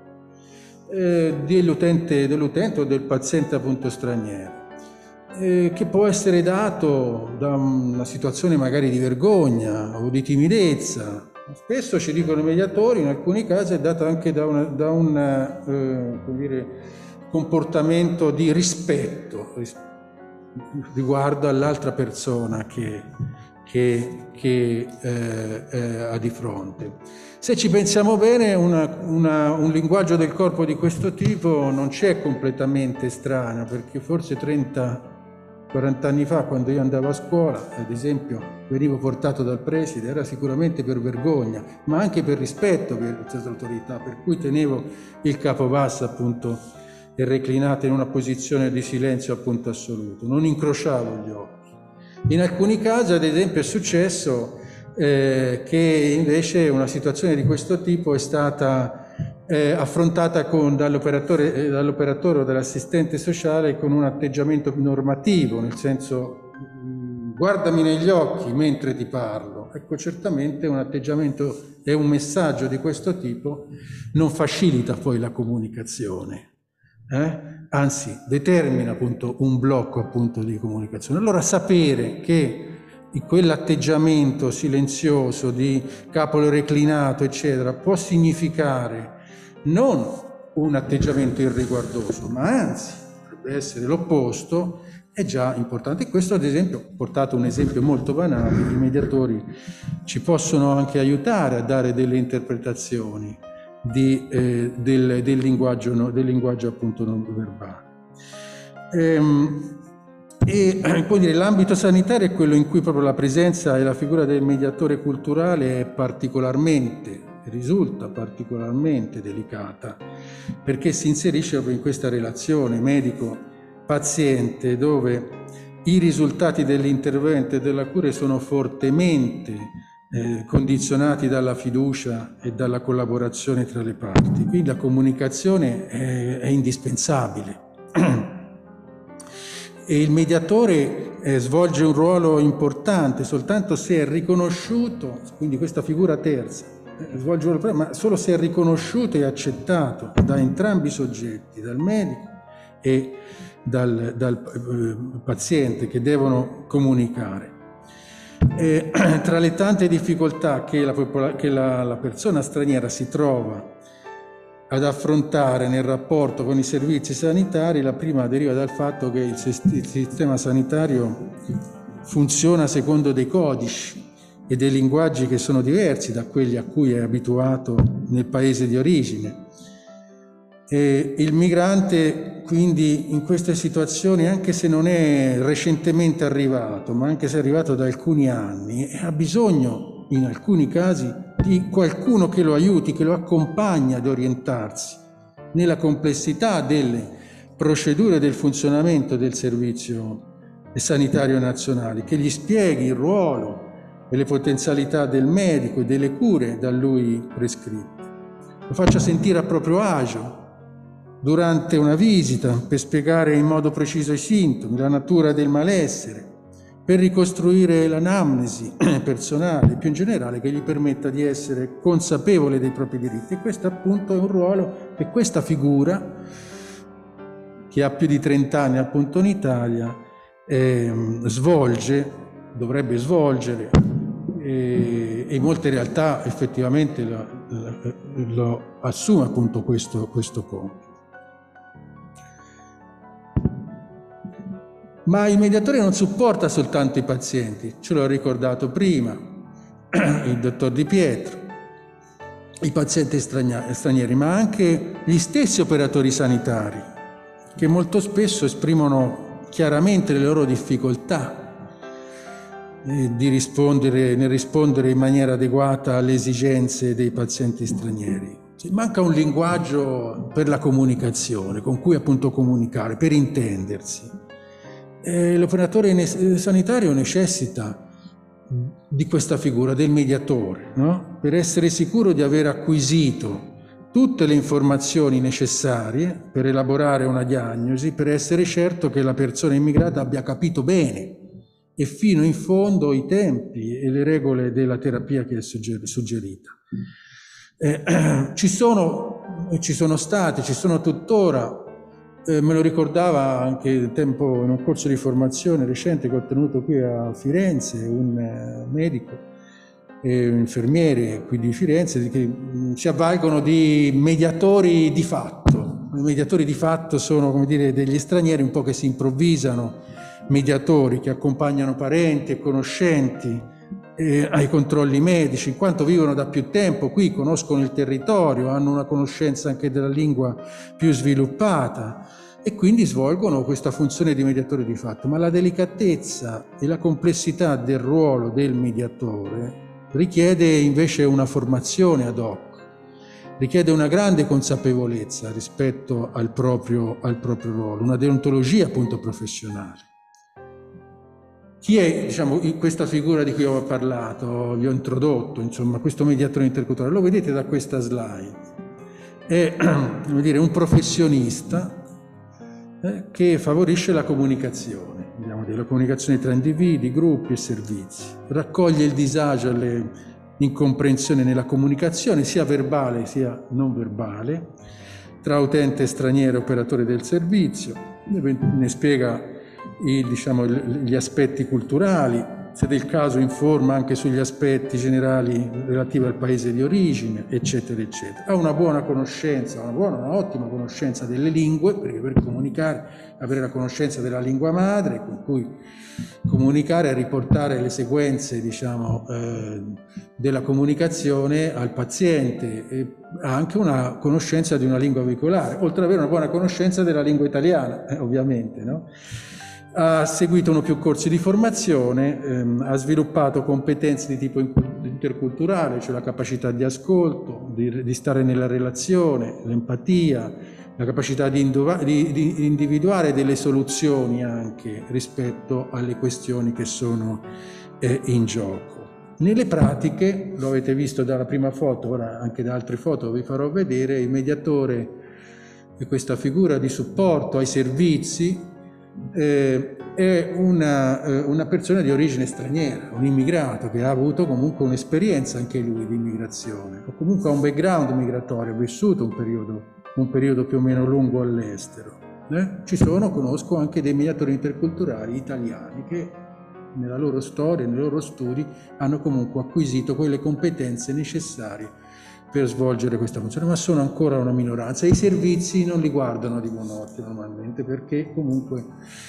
eh, dell'utente, dell'utente o del paziente appunto straniero, eh, che può essere dato da una situazione magari di vergogna o di timidezza. Spesso ci dicono i mediatori, in alcuni casi è dato anche da, una, da un eh, come dire, comportamento di rispetto riguardo all'altra persona che, che, che eh, eh, ha di fronte. Se ci pensiamo bene, una, una, un linguaggio del corpo di questo tipo non c'è completamente estraneo, perché forse trenta quaranta anni fa, quando io andavo a scuola, ad esempio, venivo portato dal preside, era sicuramente per vergogna, ma anche per rispetto per l'autorità, per cui tenevo il capo basso appunto e reclinato in una posizione di silenzio appunto assoluto, non incrociavo gli occhi. In alcuni casi, ad esempio, è successo eh, che invece una situazione di questo tipo è stata eh, affrontata con, dall'operatore, eh, dall'operatore o dall'assistente sociale con un atteggiamento normativo, nel senso guardami negli occhi mentre ti parlo. Ecco, certamente un atteggiamento e un messaggio di questo tipo non facilita poi la comunicazione. Eh? Anzi, determina appunto un blocco appunto di comunicazione. Allora sapere che quell'atteggiamento silenzioso di capo reclinato eccetera può significare non un atteggiamento irriguardoso, ma anzi potrebbe essere l'opposto, è già importante. Questo, ad esempio, ho portato un esempio molto banale: i mediatori ci possono anche aiutare a dare delle interpretazioni Di, eh, del, del linguaggio, no, del linguaggio appunto non verbale. Ehm, e poi dire, l'ambito sanitario è quello in cui proprio la presenza e la figura del mediatore culturale è particolarmente, risulta particolarmente delicata, perché si inserisce proprio in questa relazione medico-paziente, dove i risultati dell'intervento e della cura sono fortemente Eh, condizionati dalla fiducia e dalla collaborazione tra le parti. Quindi la comunicazione è, è indispensabile. E il mediatore eh, svolge un ruolo importante soltanto se è riconosciuto, quindi questa figura terza, eh, svolge un ruolo, ma solo se è riconosciuto e accettato da entrambi i soggetti, dal medico e dal, dal eh, paziente, che devono comunicare. E, tra le tante difficoltà che, la, che la, la persona straniera si trova ad affrontare nel rapporto con i servizi sanitari, la prima deriva dal fatto che il, il sistema sanitario funziona secondo dei codici e dei linguaggi che sono diversi da quelli a cui è abituato nel paese di origine. E il migrante quindi in queste situazioni, anche se non è recentemente arrivato, ma anche se è arrivato da alcuni anni, ha bisogno in alcuni casi di qualcuno che lo aiuti, che lo accompagni ad orientarsi nella complessità delle procedure del funzionamento del servizio sanitario nazionale, che gli spieghi il ruolo e le potenzialità del medico e delle cure da lui prescritte, lo faccia sentire a proprio agio durante una visita per spiegare in modo preciso i sintomi, la natura del malessere, per ricostruire l'anamnesi personale, più in generale, che gli permetta di essere consapevole dei propri diritti. E questo appunto è un ruolo che questa figura, che ha più di trenta anni appunto in Italia, eh, svolge, dovrebbe svolgere, e, e in molte realtà effettivamente lo, lo, lo assume appunto questo, questo compito. Ma il mediatore non supporta soltanto i pazienti, ce l'ho ricordato prima, il dottor Di Pietro, i pazienti stranieri, ma anche gli stessi operatori sanitari, che molto spesso esprimono chiaramente le loro difficoltà di rispondere, nel rispondere in maniera adeguata alle esigenze dei pazienti stranieri. Manca un linguaggio per la comunicazione, con cui appunto comunicare, per intendersi. Eh, l'operatore sanitario necessita di questa figura del mediatore, no? Per essere sicuro di aver acquisito tutte le informazioni necessarie per elaborare una diagnosi, per essere certo che la persona immigrata abbia capito bene e fino in fondo i tempi e le regole della terapia che è suggerita. Eh, ci sono, ci sono stati, ci sono tuttora, eh, me lo ricordava anche il tempo in un corso di formazione recente che ho tenuto qui a Firenze, un eh, medico e un infermiere qui di Firenze che mh, si avvalgono di mediatori di fatto. I mediatori di fatto sono, come dire, degli stranieri un po' che si improvvisano mediatori, che accompagnano parenti e conoscenti eh, ai controlli medici, in quanto vivono da più tempo qui, conoscono il territorio, hanno una conoscenza anche della lingua più sviluppata e quindi svolgono questa funzione di mediatore di fatto. Ma la delicatezza e la complessità del ruolo del mediatore richiede invece una formazione ad hoc, richiede una grande consapevolezza rispetto al proprio, al proprio ruolo, una deontologia appunto professionale. Chi è, diciamo, questa figura di cui ho parlato, vi ho introdotto, insomma, questo mediatore interculturale? Lo vedete da questa slide. È, come dire, un professionista eh, che favorisce la comunicazione, diciamo, la comunicazione tra individui, gruppi e servizi. Raccoglie il disagio e le incomprensioni nella comunicazione, sia verbale sia non verbale, tra utente straniero e operatore del servizio. Ne spiega I, diciamo, gli aspetti culturali, se del caso informa anche sugli aspetti generali relativi al paese di origine, eccetera, eccetera. Ha una buona conoscenza, una buona, una ottima conoscenza delle lingue, perché per comunicare, avere la conoscenza della lingua madre, con cui comunicare e riportare le sequenze, diciamo, eh, della comunicazione al paziente. E ha anche una conoscenza di una lingua veicolare, oltre ad avere una buona conoscenza della lingua italiana, eh, ovviamente, no? Ha seguito uno o più corsi di formazione, ehm, ha sviluppato competenze di tipo interculturale, cioè la capacità di ascolto, di, di stare nella relazione, l'empatia, la capacità di, di, di individuare delle soluzioni anche rispetto alle questioni che sono eh, in gioco. Nelle pratiche, lo avete visto dalla prima foto, ora anche da altre foto vi farò vedere, il mediatore è questa figura di supporto ai servizi. Eh, è una, eh, una persona di origine straniera, un immigrato che ha avuto comunque un'esperienza anche lui di immigrazione, o comunque ha un background migratorio, ha vissuto un periodo, un periodo più o meno lungo all'estero. Eh? Ci sono, conosco anche dei mediatori interculturali italiani che nella loro storia, nei loro studi, hanno comunque acquisito quelle competenze necessarie per svolgere questa funzione, ma sono ancora una minoranza. I servizi non li guardano di buon occhio normalmente, perché comunque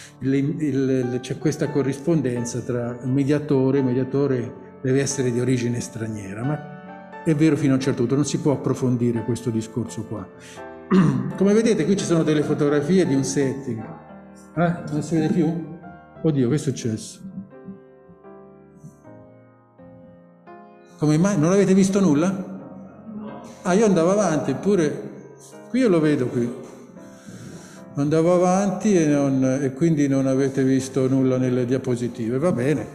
c'è questa corrispondenza tra mediatore e mediatore deve essere di origine straniera, ma è vero fino a un certo punto, non si può approfondire questo discorso qua. Come vedete qui ci sono delle fotografie di un setting. Eh? Non si vede più? Oddio, che è successo? Come mai? Non avete visto nulla? Ah, io andavo avanti, eppure qui io lo vedo qui. Andavo avanti e, non, e quindi non avete visto nulla nelle diapositive, va bene.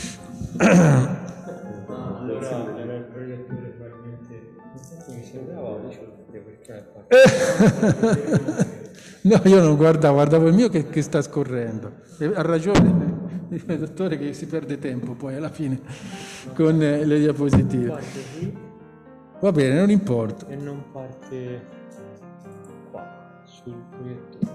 No, io non guardavo, guardavo il mio che, che sta scorrendo. E ha ragione il dottore che si perde tempo poi alla fine con le diapositive. Va bene, non importa. E non parte qua, sul proiettore.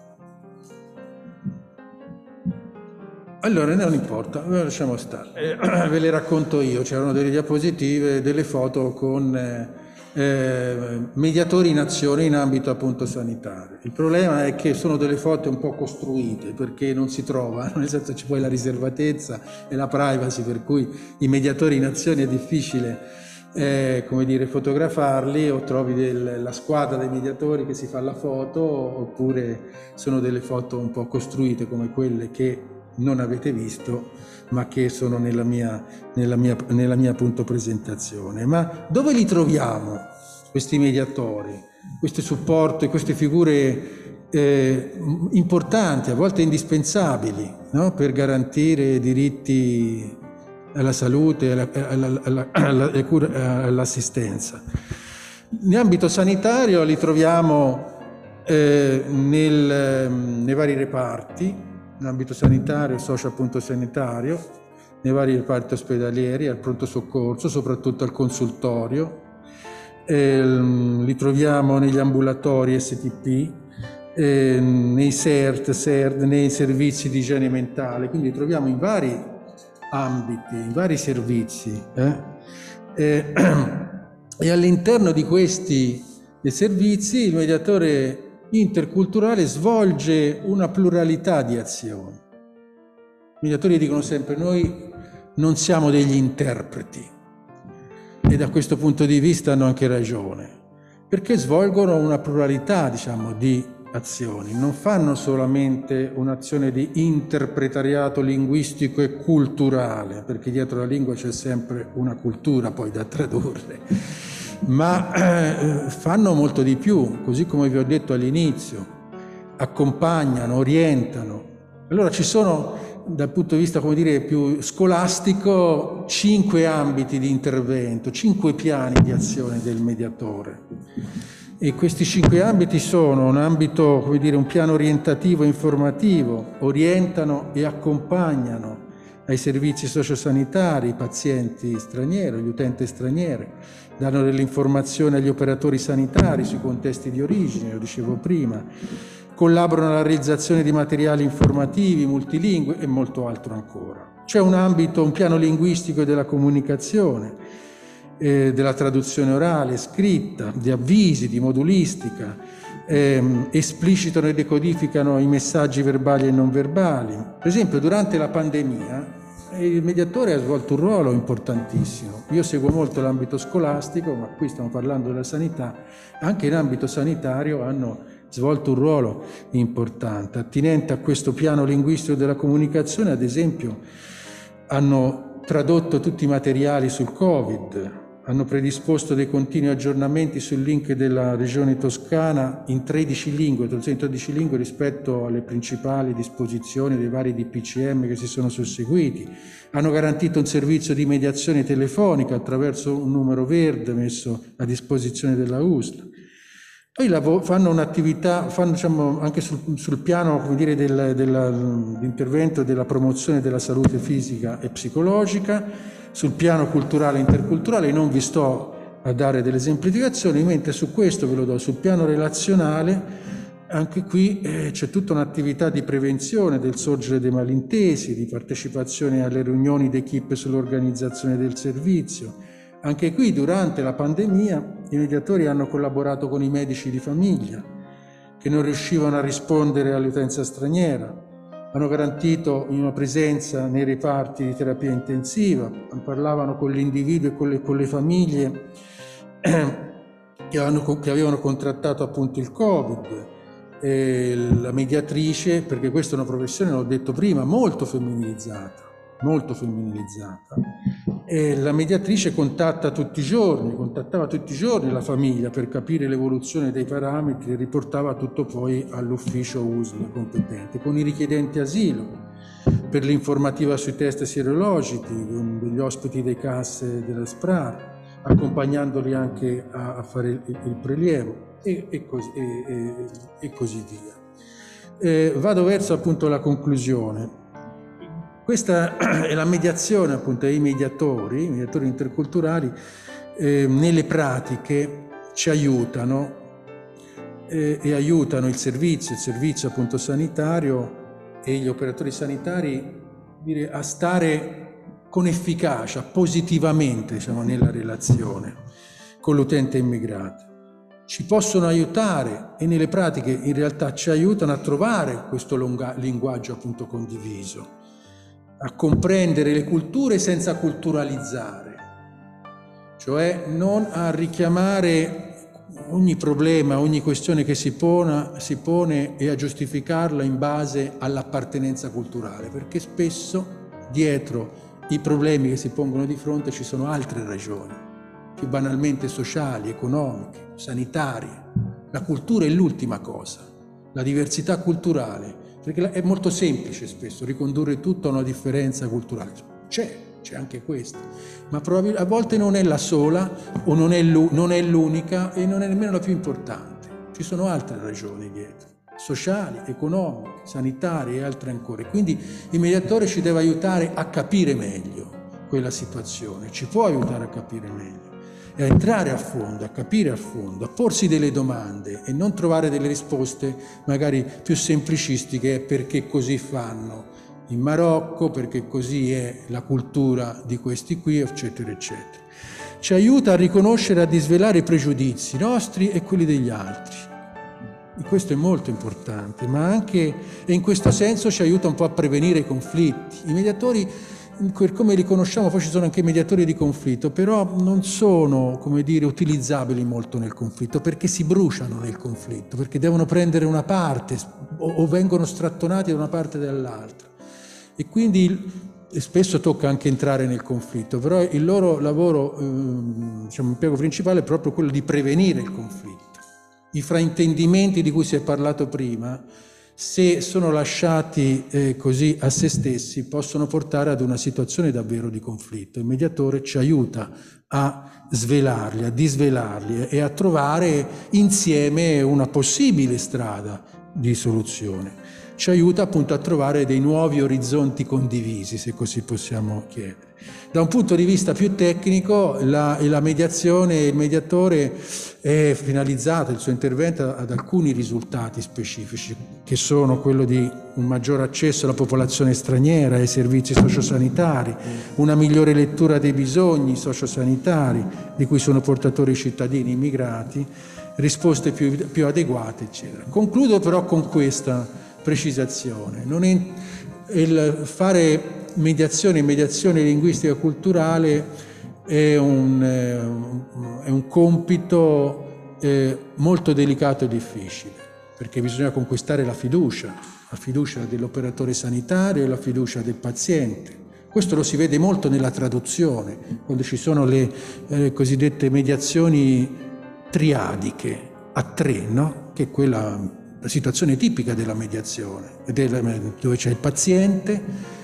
Allora, non importa, lasciamo stare. Eh, ve le racconto io. C'erano delle diapositive, delle foto con eh, eh, mediatori in azione in ambito appunto sanitario. Il problema è che sono delle foto un po' costruite, perché non si trovano, nel senso c'è poi la riservatezza e la privacy, per cui i mediatori in azione è difficile Eh, come dire, fotografarli, o trovi del, la squadra dei mediatori che si fa la foto, oppure sono delle foto un po' costruite come quelle che non avete visto ma che sono nella mia, nella mia, nella mia appunto presentazione. Ma dove li troviamo questi mediatori, questo supporto e queste figure eh, importanti, a volte indispensabili, no? Per garantire diritti alla salute, alla, alla, alla, alla, all'assistenza. In ambito sanitario li troviamo eh, nel, nei vari reparti, in ambito sanitario, socio appunto sanitario, nei vari reparti ospedalieri, al pronto soccorso, soprattutto al consultorio, eh, li troviamo negli ambulatori S T P, eh, nei S E R T, S E R D, nei servizi di igiene mentale, quindi li troviamo in vari ambiti, in vari servizi. Eh? Eh, e all'interno di questi servizi il mediatore interculturale svolge una pluralità di azioni. I mediatori dicono sempre: noi non siamo degli interpreti, e da questo punto di vista hanno anche ragione, perché svolgono una pluralità, diciamo, di azioni, non fanno solamente un'azione di interpretariato linguistico e culturale, perché dietro la lingua c'è sempre una cultura poi da tradurre, ma eh, fanno molto di più, così come vi ho detto all'inizio, accompagnano, orientano. Allora ci sono, dal punto di vista, come dire, più scolastico, cinque ambiti di intervento, cinque piani di azione del mediatore. E questi cinque ambiti sono un ambito, come dire, un piano orientativo e informativo, orientano e accompagnano ai servizi sociosanitari, i pazienti stranieri, gli utenti stranieri, danno delle informazioni agli operatori sanitari sui contesti di origine, lo dicevo prima, collaborano alla realizzazione di materiali informativi, multilingue e molto altro ancora. C'è un ambito, un piano linguistico della comunicazione, eh, della traduzione orale, scritta, di avvisi, di modulistica, ehm, esplicitano e decodificano i messaggi verbali e non verbali. Per esempio, durante la pandemia il mediatore ha svolto un ruolo importantissimo. Io seguo molto l'ambito scolastico, ma qui stiamo parlando della sanità. Anche in ambito sanitario hanno svolto un ruolo importante. Attinente a questo piano linguistico della comunicazione, ad esempio, hanno tradotto tutti i materiali sul Covid, hanno predisposto dei continui aggiornamenti sul link della regione toscana in tredici lingue, traduzione in tredici lingue rispetto alle principali disposizioni dei vari D P C M che si sono susseguiti. Hanno garantito un servizio di mediazione telefonica attraverso un numero verde messo a disposizione della U S L. Poi fanno un'attività, fanno, diciamo, anche sul, sul piano, come dire, del, dell'intervento della promozione della salute fisica e psicologica, sul piano culturale e interculturale. Non vi sto a dare delle esemplificazioni, mentre su questo ve lo do. Sul piano relazionale, anche qui eh, c'è tutta un'attività di prevenzione del sorgere dei malintesi, di partecipazione alle riunioni d'equipe sull'organizzazione del servizio. Anche qui, durante la pandemia, i mediatori hanno collaborato con i medici di famiglia che non riuscivano a rispondere all'utenza straniera, hanno garantito una presenza nei reparti di terapia intensiva, parlavano con l'individuo e con le, con le famiglie che, hanno, che avevano contrattato appunto il Covid. E la mediatrice, perché questa è una professione, l'ho detto prima, molto femminilizzata, molto femminilizzata. E la mediatrice contatta tutti i giorni, contattava tutti i giorni la famiglia per capire l'evoluzione dei parametri e riportava tutto poi all'ufficio U S L competente, con i richiedenti asilo, per l'informativa sui test sierologici, con degli ospiti dei C A S e della S P R A R, accompagnandoli anche a, a fare il, il prelievo e, e, così, e, e, e così via. Eh, vado verso appunto la conclusione. Questa è la mediazione appunto dei mediatori, i mediatori interculturali, eh, nelle pratiche ci aiutano eh, e aiutano il servizio, il servizio appunto sanitario e gli operatori sanitari, dire, a stare con efficacia, positivamente, diciamo, nella relazione con l'utente immigrato. Ci possono aiutare e nelle pratiche in realtà ci aiutano a trovare questo linguaggio appunto condiviso, a comprendere le culture senza culturalizzare, cioè non a richiamare ogni problema, ogni questione che si, pona, si pone e a giustificarla in base all'appartenenza culturale, perché spesso dietro i problemi che si pongono di fronte ci sono altre ragioni, più banalmente sociali, economiche, sanitarie. La cultura è l'ultima cosa, la diversità culturale, perché è molto semplice spesso ricondurre tutto a una differenza culturale. C'è, c'è anche questo, ma a volte non è la sola o non è l'unica e non è nemmeno la più importante, ci sono altre ragioni dietro, sociali, economiche, sanitarie e altre ancora. Quindi il mediatore ci deve aiutare a capire meglio quella situazione, ci può aiutare a capire meglio, a entrare a fondo, a capire a fondo, a porsi delle domande e non trovare delle risposte magari più semplicistiche perché così fanno in Marocco, perché così è la cultura di questi qui, eccetera, eccetera. Ci aiuta a riconoscere, a disvelare i pregiudizi nostri e quelli degli altri. E questo è molto importante, ma anche, e in questo senso ci aiuta un po' a prevenire i conflitti. I mediatori, come li conosciamo, poi ci sono anche mediatori di conflitto, però non sono, come dire, utilizzabili molto nel conflitto, perché si bruciano nel conflitto, perché devono prendere una parte o, o vengono strattonati da una parte o dall'altra. E quindi e spesso tocca anche entrare nel conflitto, però il loro lavoro, eh, diciamo, impiego principale è proprio quello di prevenire il conflitto. I fraintendimenti di cui si è parlato prima, se sono lasciati eh, così a se stessi, possono portare ad una situazione davvero di conflitto. Il mediatore ci aiuta a svelarli, a disvelarli e a trovare insieme una possibile strada di soluzione. Ci aiuta appunto a trovare dei nuovi orizzonti condivisi, se così possiamo chiedere. Da un punto di vista più tecnico, la, la mediazione, il mediatore è finalizzato, il suo intervento, ad alcuni risultati specifici, che sono quello di un maggior accesso alla popolazione straniera, ai servizi sociosanitari, una migliore lettura dei bisogni sociosanitari di cui sono portatori i cittadini immigrati, risposte più, più adeguate, eccetera. Concludo però con questa precisazione. Non è, il fare mediazione, mediazione linguistica culturale è un, è un compito eh, molto delicato e difficile, perché bisogna conquistare la fiducia, la fiducia dell'operatore sanitario e la fiducia del paziente. Questo lo si vede molto nella traduzione, quando ci sono le eh, cosiddette mediazioni triadiche, a tre, no? Che è quella la situazione tipica della mediazione, dove c'è il paziente,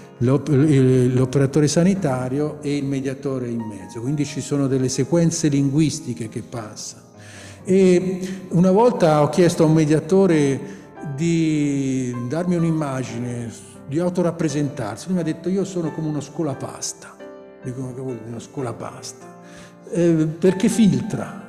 l'operatore sanitario e il mediatore in mezzo. Quindi ci sono delle sequenze linguistiche che passano. E una volta ho chiesto a un mediatore di darmi un'immagine, di autorappresentarsi. Lui mi ha detto: io sono come uno scolapasta. Dico: che vuol dire uno scolapasta? Eh, perché filtra,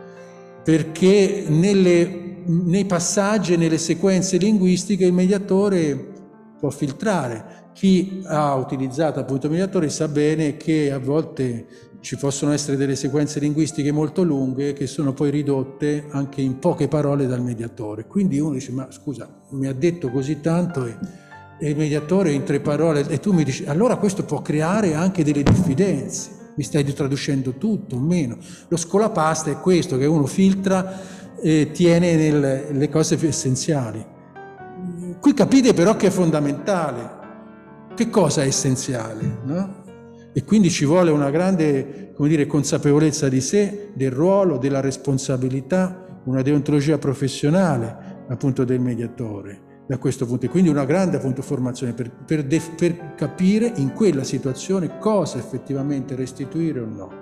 perché nelle nei passaggi e nelle sequenze linguistiche il mediatore può filtrare. Chi ha utilizzato appunto il mediatore sa bene che a volte ci possono essere delle sequenze linguistiche molto lunghe che sono poi ridotte anche in poche parole dal mediatore. Quindi uno dice: ma scusa, mi ha detto così tanto e, e il mediatore in tre parole, e tu mi dici, allora questo può creare anche delle diffidenze, mi stai traducendo tutto o meno. Lo scolapasta è questo, che uno filtra e tiene nel, le cose più essenziali. Qui capite però che è fondamentale. Che cosa è essenziale, no? E quindi ci vuole una grande, come dire, consapevolezza di sé, del ruolo, della responsabilità, una deontologia professionale appunto del mediatore da questo punto. E quindi una grande appunto formazione per, per, per capire in quella situazione cosa effettivamente restituire o no.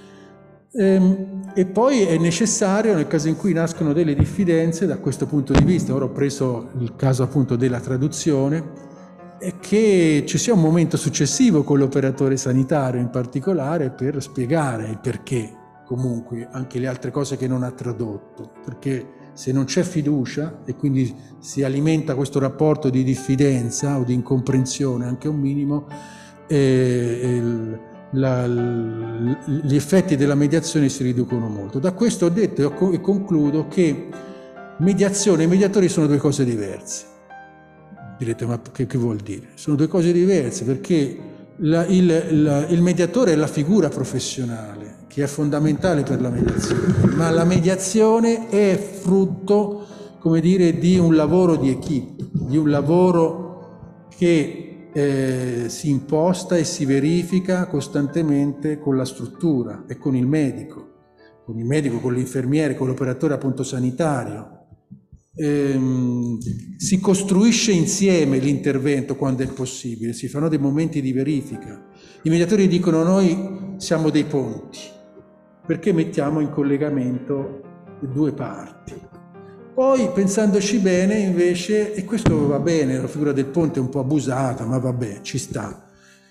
E poi è necessario, nel caso in cui nascono delle diffidenze da questo punto di vista, ora ho preso il caso appunto della traduzione, è che ci sia un momento successivo con l'operatore sanitario in particolare per spiegare il perché, comunque, anche le altre cose che non ha tradotto, perché se non c'è fiducia e quindi si alimenta questo rapporto di diffidenza o di incomprensione, anche un minimo, eh, il, La, gli effetti della mediazione si riducono molto. Da questo ho detto e concludo che mediazione e mediatori sono due cose diverse. Direte: ma che, che vuol dire? Sono due cose diverse perché la, il, la, il mediatore è la figura professionale che è fondamentale per la mediazione, ma la mediazione è frutto, come dire, di un lavoro di equipe, di un lavoro che Eh, si imposta e si verifica costantemente con la struttura e con il medico, con il medico, con l'infermiere, con l'operatore appunto sanitario. ehm, si costruisce insieme l'intervento quando è possibile, si fanno dei momenti di verifica. I mediatori dicono: noi siamo dei ponti, perché mettiamo in collegamento le due parti. Poi, pensandoci bene, invece, e questo va bene, la figura del ponte è un po' abusata, ma vabbè, ci sta.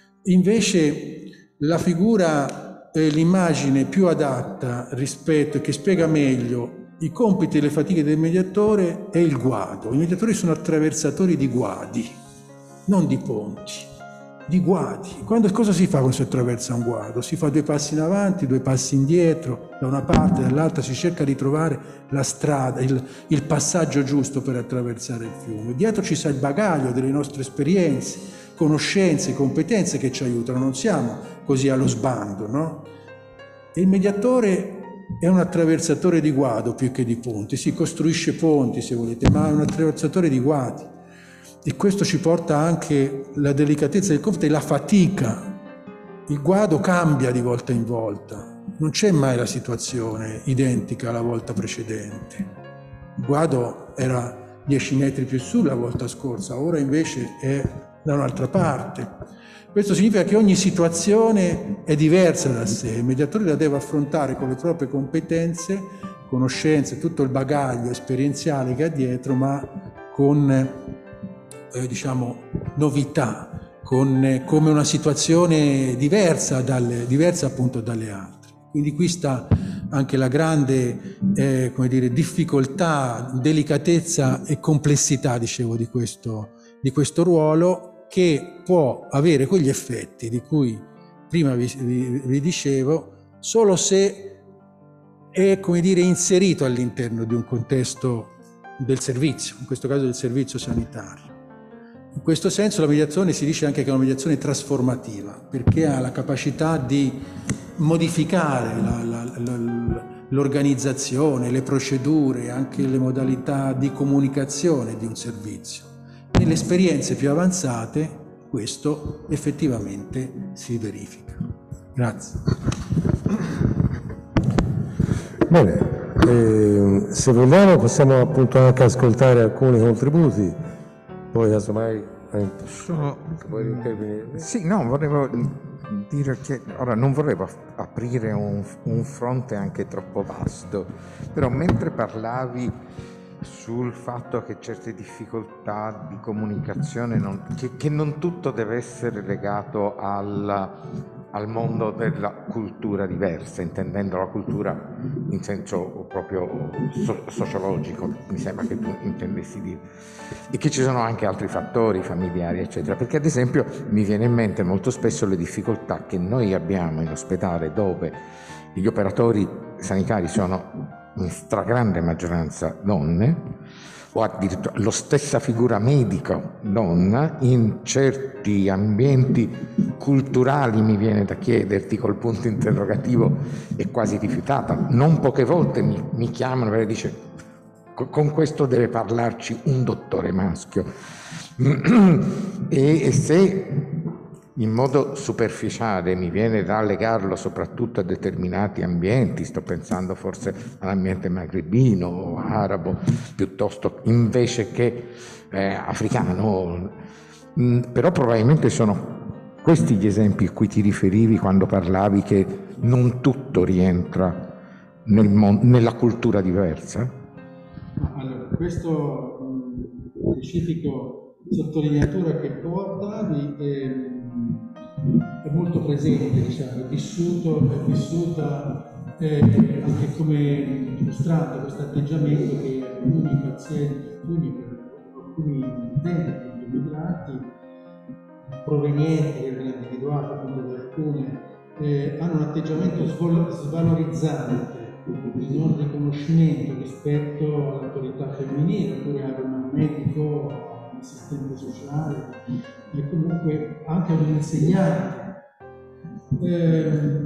Invece la figura, eh, l'immagine più adatta rispetto e che spiega meglio i compiti e le fatiche del mediatore è il guado. I mediatori sono attraversatori di guadi, non di ponti, di guadi. Quando, cosa si fa quando si attraversa un guado? Si fa due passi in avanti, due passi indietro, da una parte e dall'altra, si cerca di trovare la strada, il, il passaggio giusto per attraversare il fiume. Dietro ci sta il bagaglio delle nostre esperienze, conoscenze, competenze che ci aiutano, non siamo così allo sbando, no? E il mediatore è un attraversatore di guado più che di ponti, si costruisce ponti se volete, ma è un attraversatore di guadi. E questo ci porta anche la delicatezza del compito e la fatica. Il guado cambia di volta in volta, non c'è mai la situazione identica alla volta precedente. Il guado era dieci metri più su la volta scorsa, ora invece è da un'altra parte. Questo significa che ogni situazione è diversa da sé, il mediatore la deve affrontare con le proprie competenze, conoscenze, tutto il bagaglio esperienziale che ha dietro, ma con eh, diciamo novità, con, eh, come una situazione diversa, dalle, diversa appunto dalle altre. Quindi qui sta anche la grande eh, come dire, difficoltà, delicatezza e complessità, dicevo, di questo, di questo ruolo, che può avere quegli effetti di cui prima vi, vi, vi dicevo, solo se è, come dire, inserito all'interno di un contesto del servizio, in questo caso del servizio sanitario. In questo senso la mediazione si dice anche che è una mediazione trasformativa, perché ha la capacità di modificare la, la, la, l'organizzazione, le procedure, anche le modalità di comunicazione di un servizio. Nelle esperienze più avanzate questo effettivamente si verifica. Grazie. Bene, eh, se vogliamo possiamo appunto anche ascoltare alcuni contributi, poi casomai eh, Solo, vuoi intervenire? sì, no, volevo dire che ora non volevo aprire un, un fronte anche troppo vasto, però mentre parlavi sul fatto che certe difficoltà di comunicazione, non, che, che non tutto deve essere legato al, al mondo della cultura diversa, intendendo la cultura in senso proprio so, sociologico, mi sembra che tu intendessi dire, e che ci sono anche altri fattori familiari, eccetera, perché ad esempio mi viene in mente molto spesso le difficoltà che noi abbiamo in ospedale, dove gli operatori sanitari sono in stragrande maggioranza donne, o addirittura la stessa figura medico donna, in certi ambienti culturali mi viene da chiederti col punto interrogativo, è quasi rifiutata. Non poche volte mi, mi chiamano e dice: con questo deve parlarci un dottore maschio. e, e se in modo superficiale mi viene da legarlo soprattutto a determinati ambienti, sto pensando forse all'ambiente magrebino o arabo, piuttosto invece che eh, africano, mm, però probabilmente sono questi gli esempi a cui ti riferivi quando parlavi che non tutto rientra nel mon- nella cultura diversa? Allora, questo mh, specifico sottolineatura che portavi è, è molto presente, diciamo, è vissuto, è vissuta eh, anche come dimostrante questo atteggiamento che alcuni pazienti, alcuni, alcuni utenti immigrati provenienti, che vengono individuati appunto da alcune, eh, hanno un atteggiamento svol- svalorizzante, di non riconoscimento rispetto all'autorità femminile, oppure ad un medico, un assistente sociale e comunque anche ad un insegnante. Eh,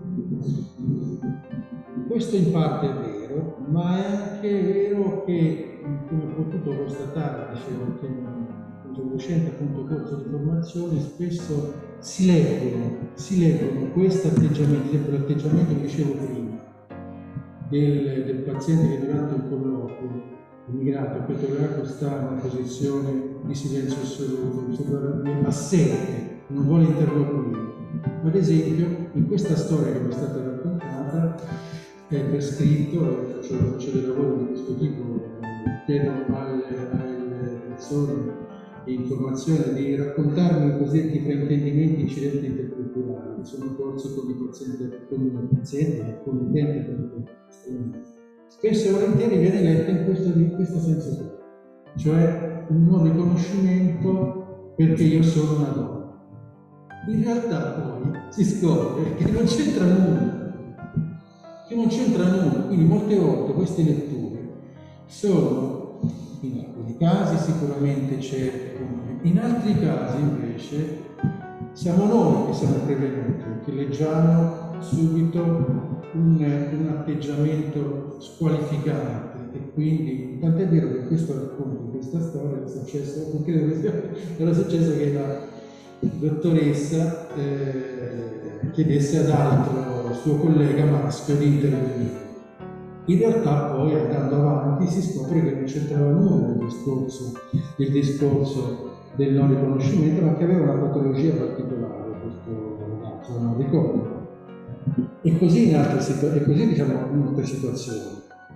questo in parte è vero, ma è anche vero che, come ho potuto constatare, dicevo anche in un recente appunto corso di formazione, spesso si leggono, si leggono questo atteggiamento, sempre l'atteggiamento che dicevo prima, Del, del paziente che durante un colloquio immigrato, Petrolaco sta in una posizione di silenzio assoluto, assente, non vuole interloquire. Ad esempio, in questa storia che mi è stata raccontata, è per scritto, faccio, faccio dei lavori di questo tipo, chiedo alle, alle persone di informazione di raccontarmi i cosiddetti fraintendimenti, incidenti interculturali, che sono in corso con i pazienti, con i pazienti e con gli utenti. Spesso e volentieri viene letta in questo, in questo senso, cioè un non riconoscimento perché io sono una donna. In realtà poi si scopre che non c'entra nulla, che non c'entra nulla, quindi molte volte queste letture sono, in alcuni casi sicuramente c'è, in altri casi invece siamo noi che siamo prevenuti, che leggiamo subito un, un atteggiamento squalificante e quindi, tant'è vero che questo racconto, questa storia è successo, credo che era successo che la dottoressa eh, chiedesse ad altro suo collega maschio di intervenire. In realtà poi andando avanti si scopre che non c'entrava nulla il discorso, il discorso del non riconoscimento, ma che aveva una patologia particolare questo ragazzo, non ricordo. E così in altre, situ- e così, diciamo, in altre situazioni.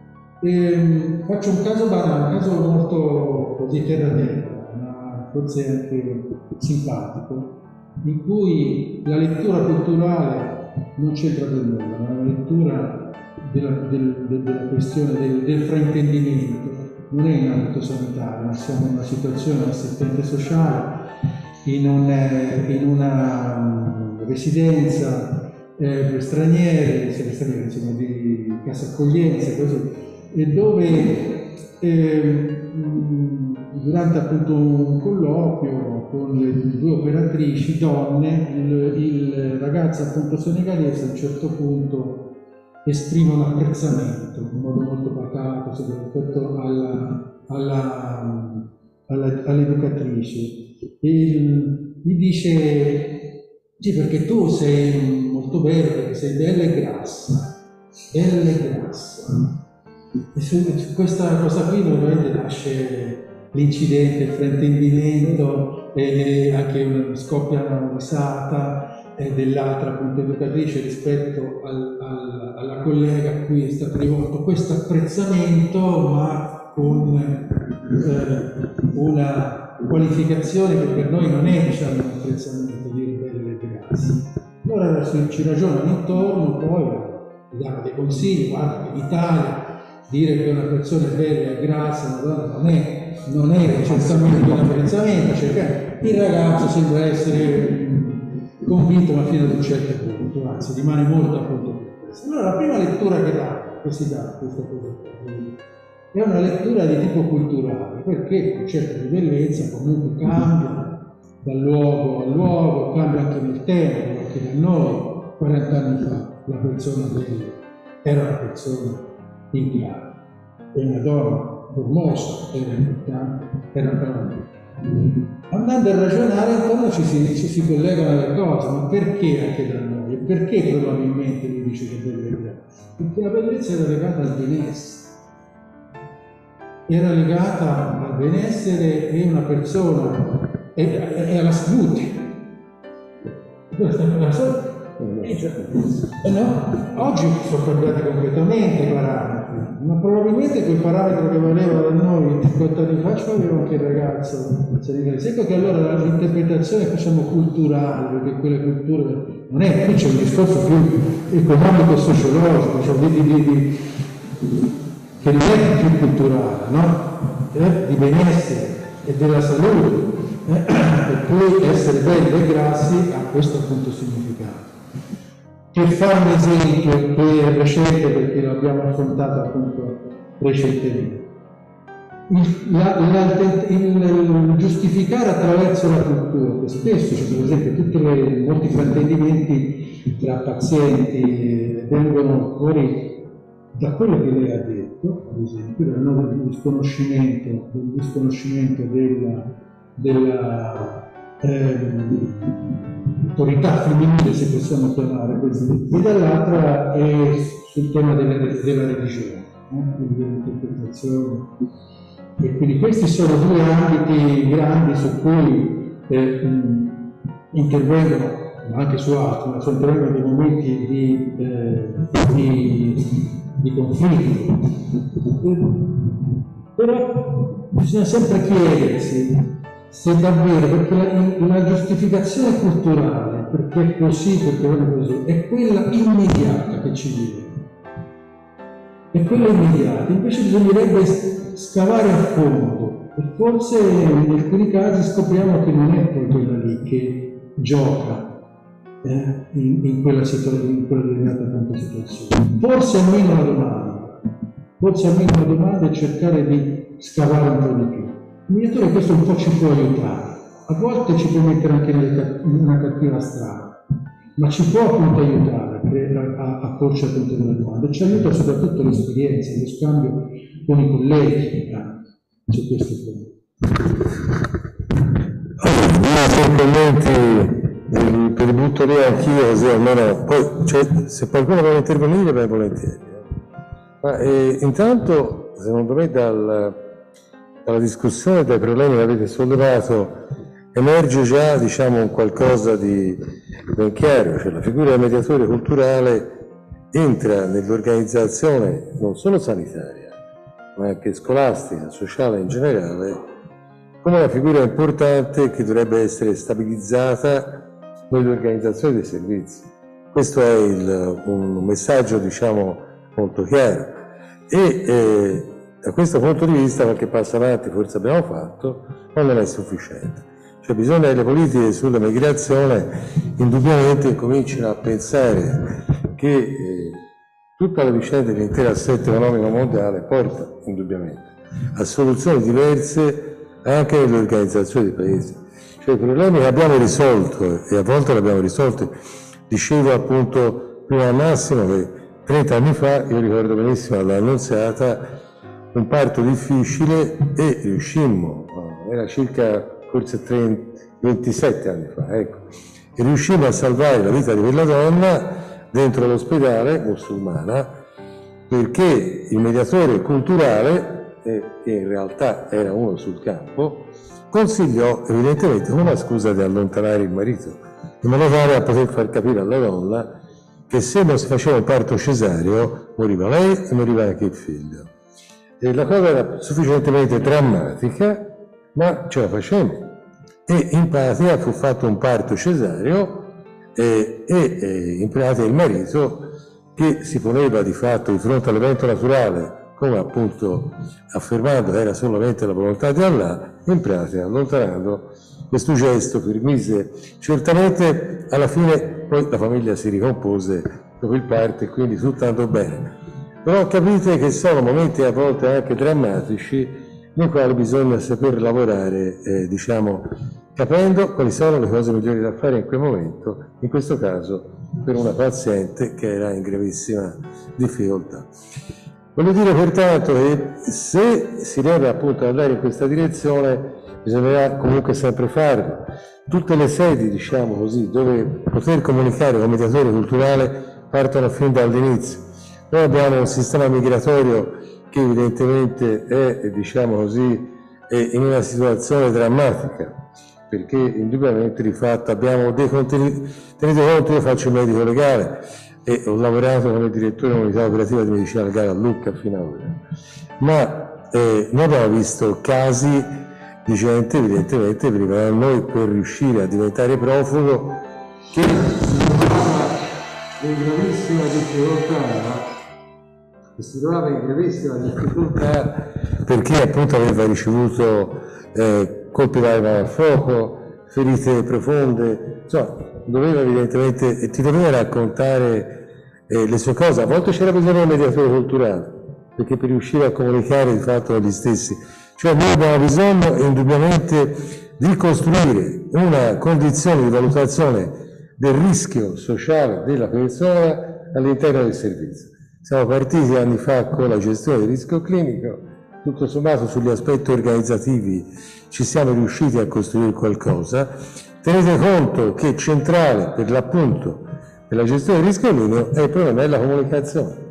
E, faccio un caso banale, un caso molto così terra terra, ma forse anche simpatico, in cui la lettura culturale non c'entra per nulla, ma la lettura della, del, del, della questione del, del fraintendimento non è in ambito sanitario, ma siamo in una situazione assistente sociale, in, un, in una residenza eh, per stranieri, per stranieri insomma, di casa accoglienza, così, e dove eh, durante appunto un colloquio con le due operatrici donne, il, il ragazzo appunto senegalese a un certo punto esprime un apprezzamento in modo molto pacato soprattutto alla, alla, alla, all'educatrice e gli dice sì, perché tu sei molto bella, perché sei bella e grassa, bella e grassa. E su, su questa cosa qui normalmente nasce l'incidente, il fraintendimento e anche una, scoppia una risata eh, dell'altra appunto educatrice rispetto al, al, alla collega a cui è stato rivolto questo apprezzamento, ma con eh, una qualificazione che per noi non è, diciamo, un apprezzamento di belle e grazie. Allora ci ragionano intorno, poi gli danno dei consigli, guarda che in Italia dire che una persona è bella e grassa, una donna, non è, non è certamente un apprezzamento, cioè il ragazzo sembra essere convinto ma fino ad un certo punto, anzi rimane molto appunto perplesso. Allora la prima lettura che dà, che si dà questa cosa è una lettura di tipo culturale, perché il concetto di bellezza comunque cambia dal luogo al luogo, cambia anche nel tempo, perché da noi quaranta anni fa la persona bella era una persona in grado, e una donna formosa era importante, era una donna. Andando a ragionare intorno ci si, ci si collegano le cose, ma perché anche da noi? E perché probabilmente lui dice che è bella? Perché la bellezza era legata al benessere. Era legata al benessere e una persona e, e alla salute. La salute. Eh no, oggi sono cambiati completamente i parametri, ma probabilmente quel parametro che valeva da noi cinquanta anni fa ci aveva anche il ragazzo. Ecco che allora l'interpretazione facciamo culturale, perché quelle culture non è, qui c'è un discorso più economico e sociologico, cioè di, di, di, che non è più culturale, no? Eh? Di benessere e della salute, eh? Per cui essere belli e grassi ha questo appunto significato. Per fare un esempio che è recente, perché l'abbiamo affrontato appunto recentemente, il, la, la, il, il giustificare attraverso la cultura, che spesso c'è per esempio tutti i molti fraintendimenti tra pazienti vengono fuori da quello che lei ha detto, ad esempio, del disconoscimento, del disconoscimento della, della ehm, autorità femminile, se possiamo chiamare così, e dall'altra è sul tema della, della religione. anche dell'interpretazione. E quindi questi sono due ambiti grandi su cui eh, mh, intervengono, ma anche su altri, ma sono intervengono dei momenti di, eh, di, di conflitto. Però bisogna sempre chiedersi se davvero, perché la, la giustificazione culturale, perché è così, perché non è così, è quella immediata che ci viene. È quella immediata, invece bisognerebbe scavare a fondo e forse in alcuni casi scopriamo che non è poi quella lì che gioca eh, in, in, quella in quella determinata appunto situazione. Forse almeno una domanda, forse almeno una domanda è cercare di scavare un po' di più. Il mediatore questo un po' ci può aiutare, a volte ci può mettere anche in una cattiva strada, ma ci può appunto aiutare a, a, a porci appunto delle domande, ci aiuta soprattutto l'esperienza, lo scambio con i colleghi eh, su questi temi. Allora, commenti per butto lì anch'io, così almeno poi cioè, se qualcuno vuole intervenire, beh, volentieri. Ma eh, intanto, secondo me, dal, dalla discussione, dai problemi che avete sollevato, emerge già, diciamo, un qualcosa di ben chiaro, cioè la figura del mediatore culturale entra nell'organizzazione non solo sanitaria, ma anche scolastica, sociale in generale, come una figura importante che dovrebbe essere stabilizzata nell'organizzazione dei servizi. Questo è il, un messaggio, diciamo, molto chiaro. E eh, da questo punto di vista qualche passo avanti forse abbiamo fatto, ma non è sufficiente. Cioè bisogna che le politiche sulla migrazione indubbiamente cominciano a pensare che eh, tutta la vicenda dell'intero assetto economico mondiale porta indubbiamente a soluzioni diverse anche nell'organizzazione dei paesi. Cioè i problemi che abbiamo risolto, e a volte li abbiamo risolti, dicevo appunto prima al Massimo che trenta anni fa, io ricordo benissimo all'Annunziata, un parto difficile e riuscimmo, era circa forse trenta, ventisette anni fa, ecco, e riuscimmo a salvare la vita di quella donna dentro l'ospedale musulmana perché il mediatore culturale, eh, che in realtà era uno sul campo, consigliò evidentemente una scusa di allontanare il marito, in modo tale a poter far capire alla donna che se non si faceva un parto cesareo moriva lei e moriva anche il figlio. E la cosa era sufficientemente drammatica, ma ce la facemmo. E in pratica fu fatto un parto cesareo e, e, e in pratica il marito, che si poneva di fatto di fronte all'evento naturale, come appunto affermando era solamente la volontà di Allah, in pratica allontanando questo gesto permise certamente alla fine poi la famiglia si ricompose dopo il parto e quindi tutto andò bene. Però capite che sono momenti a volte anche drammatici nei quali bisogna saper lavorare, eh, diciamo, capendo quali sono le cose migliori da fare in quel momento, in questo caso per una paziente che era in gravissima difficoltà. Voglio dire pertanto che se si deve appunto andare in questa direzione bisognerà comunque sempre farlo. Tutte le sedi, diciamo così, dove poter comunicare con il mediatore culturale partono fin dall'inizio. Noi abbiamo un sistema migratorio che evidentemente è, diciamo così, è in una situazione drammatica, perché indubbiamente di fatto abbiamo dei contenuti. Tenete conto, io faccio il medico legale e ho lavorato come direttore dell'unità operativa di medicina legale a Lucca fino ad ora, ma eh, noi abbiamo visto casi di gente evidentemente prima da noi per riuscire a diventare profugo che si trovava in gravissima difficoltà si trovava in gravissima difficoltà perché appunto aveva ricevuto eh, colpi d'arma a fuoco, ferite profonde, insomma, doveva evidentemente, e ti doveva raccontare eh, le sue cose. A volte c'era bisogno di un mediatore culturale, perché per riuscire a comunicare di fatto agli stessi. Cioè noi abbiamo bisogno indubbiamente di costruire una condizione di valutazione del rischio sociale della persona all'interno del servizio. Siamo partiti anni fa con la gestione del rischio clinico, tutto sommato sugli aspetti organizzativi ci siamo riusciti a costruire qualcosa. Tenete conto che centrale per l'appunto della gestione del rischio clinico è il problema della comunicazione.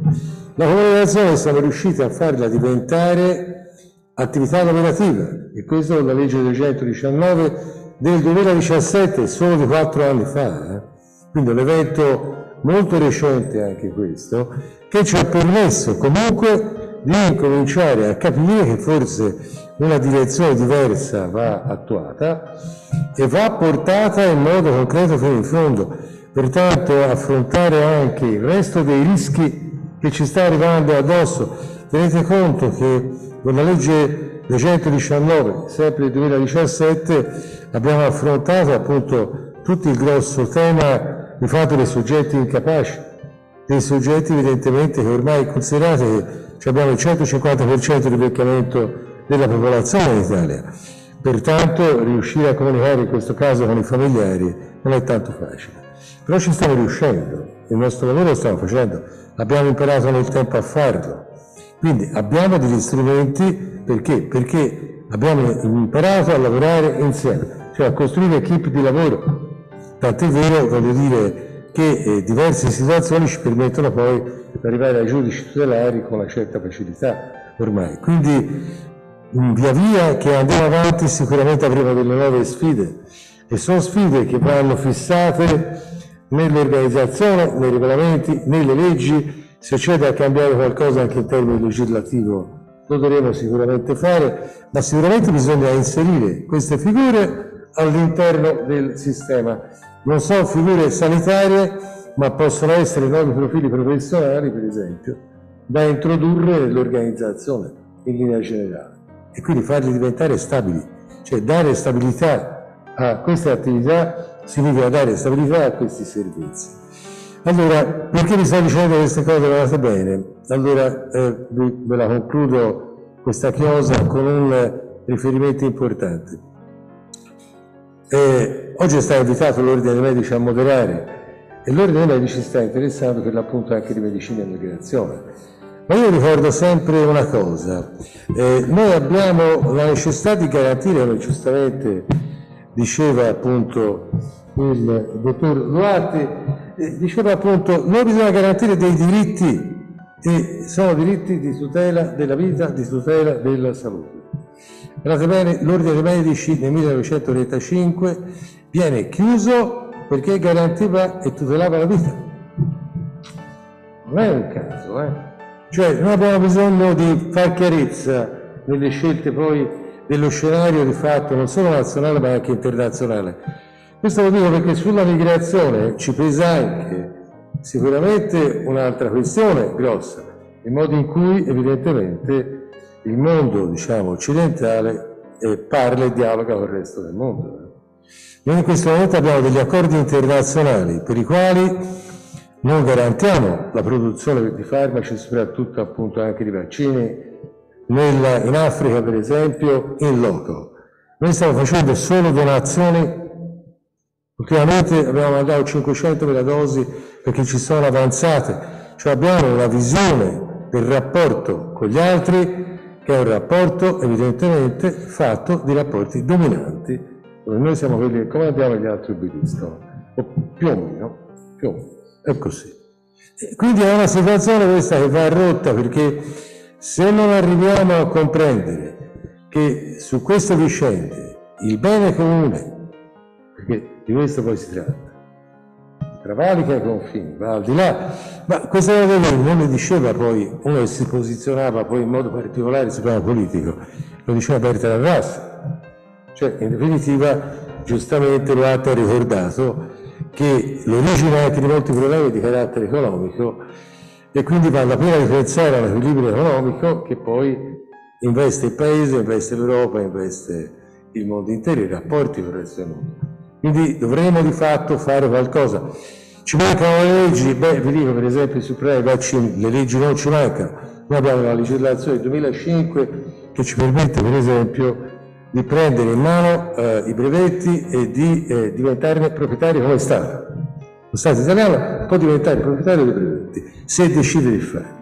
La comunicazione siamo riusciti a farla diventare attività lavorativa, e questo è la legge duecentodiciannove del duemiladiciassette, solo di quattro anni fa. Eh? Quindi un evento molto recente anche questo, che ci ha permesso comunque di incominciare a capire che forse una direzione diversa va attuata e va portata in modo concreto fino in fondo. Pertanto affrontare anche il resto dei rischi che ci sta arrivando addosso. Tenete conto che con la legge duecentodiciannove, sempre del duemiladiciassette, abbiamo affrontato appunto tutto il grosso tema di fatto dei soggetti incapaci, dei soggetti evidentemente che ormai considerate che abbiamo il centocinquanta per cento di invecchiamento della popolazione in Italia. Pertanto riuscire a comunicare in questo caso con i familiari non è tanto facile. Però ci stiamo riuscendo, il nostro lavoro lo stiamo facendo, abbiamo imparato nel tempo a farlo. Quindi abbiamo degli strumenti, perché? Perché abbiamo imparato a lavorare insieme, cioè a costruire equip di lavoro. Tant'è vero, voglio dire, che eh, diverse situazioni ci permettono poi di arrivare ai giudici tutelari con una certa facilità ormai. Quindi via via che andiamo avanti sicuramente avremo delle nuove sfide, e sono sfide che vanno fissate nell'organizzazione, nei regolamenti, nelle leggi. Se c'è da cambiare qualcosa anche in termini legislativo lo dovremo sicuramente fare, ma sicuramente bisogna inserire queste figure all'interno del sistema. Non sono figure sanitarie, ma possono essere nuovi profili professionali, per esempio, da introdurre nell'organizzazione in linea generale, e quindi farli diventare stabili, cioè dare stabilità a queste attività significa dare stabilità a questi servizi. Allora, perché vi sto dicendo queste cose? Guardate bene, allora eh, ve la concludo questa chiosa con un riferimento importante. Eh, oggi è stato invitato l'Ordine dei Medici a moderare, e l'Ordine dei Medici sta interessando per l'appunto anche di medicina e migrazione. Ma io ricordo sempre una cosa, eh, noi abbiamo la necessità di garantire, come giustamente diceva appunto il dottor Duarte, eh, diceva appunto, noi bisogna garantire dei diritti, e sono diritti di tutela della vita, di tutela della salute. Guardate bene, l'Ordine dei Medici nel millenovecentotrentacinque viene chiuso perché garantiva e tutelava la vita. Non è un caso, eh? Cioè, noi abbiamo bisogno di far chiarezza nelle scelte poi dello scenario di fatto, non solo nazionale ma anche internazionale. Questo lo dico perché sulla migrazione ci pesa anche sicuramente un'altra questione grossa, il modo in cui evidentemente il mondo, diciamo, occidentale eh, parla e dialoga con il resto del mondo. Noi in questo momento abbiamo degli accordi internazionali per i quali non garantiamo la produzione di farmaci, soprattutto appunto anche di vaccini, nella, in Africa per esempio, in loco. Noi stiamo facendo solo donazioni, ultimamente abbiamo mandato cinquecentomila dosi perché ci sono avanzate, cioè abbiamo una visione del rapporto con gli altri che è un rapporto evidentemente fatto di rapporti dominanti, dove noi siamo quelli che comandiamo e gli altri obbediscono, o più o meno, più o meno, è così. E quindi è una situazione questa che va rotta, perché se non arriviamo a comprendere che su queste vicende il bene comune, perché di questo poi si tratta, travalica i confini, va al di là, ma questa cosa non le diceva poi uno che si posizionava poi in modo particolare sul piano politico, lo diceva Bertrand Russell, cioè in definitiva giustamente Rutte ha ricordato che l'origine anche di molti problemi è di carattere economico, e quindi vale la pena ripensare all'equilibrio economico che poi investe il paese, investe l'Europa, investe il mondo intero, i rapporti con il resto del mondo. Quindi dovremo di fatto fare qualcosa. Ci mancano le leggi? Beh, vi dico per esempio sui vaccini, le leggi non ci mancano. Noi abbiamo una legislazione del duemilacinque che ci permette per esempio di prendere in mano eh, i brevetti e di eh, diventarne proprietari come Stato. Lo Stato italiano può diventare proprietario dei brevetti se decide di fare.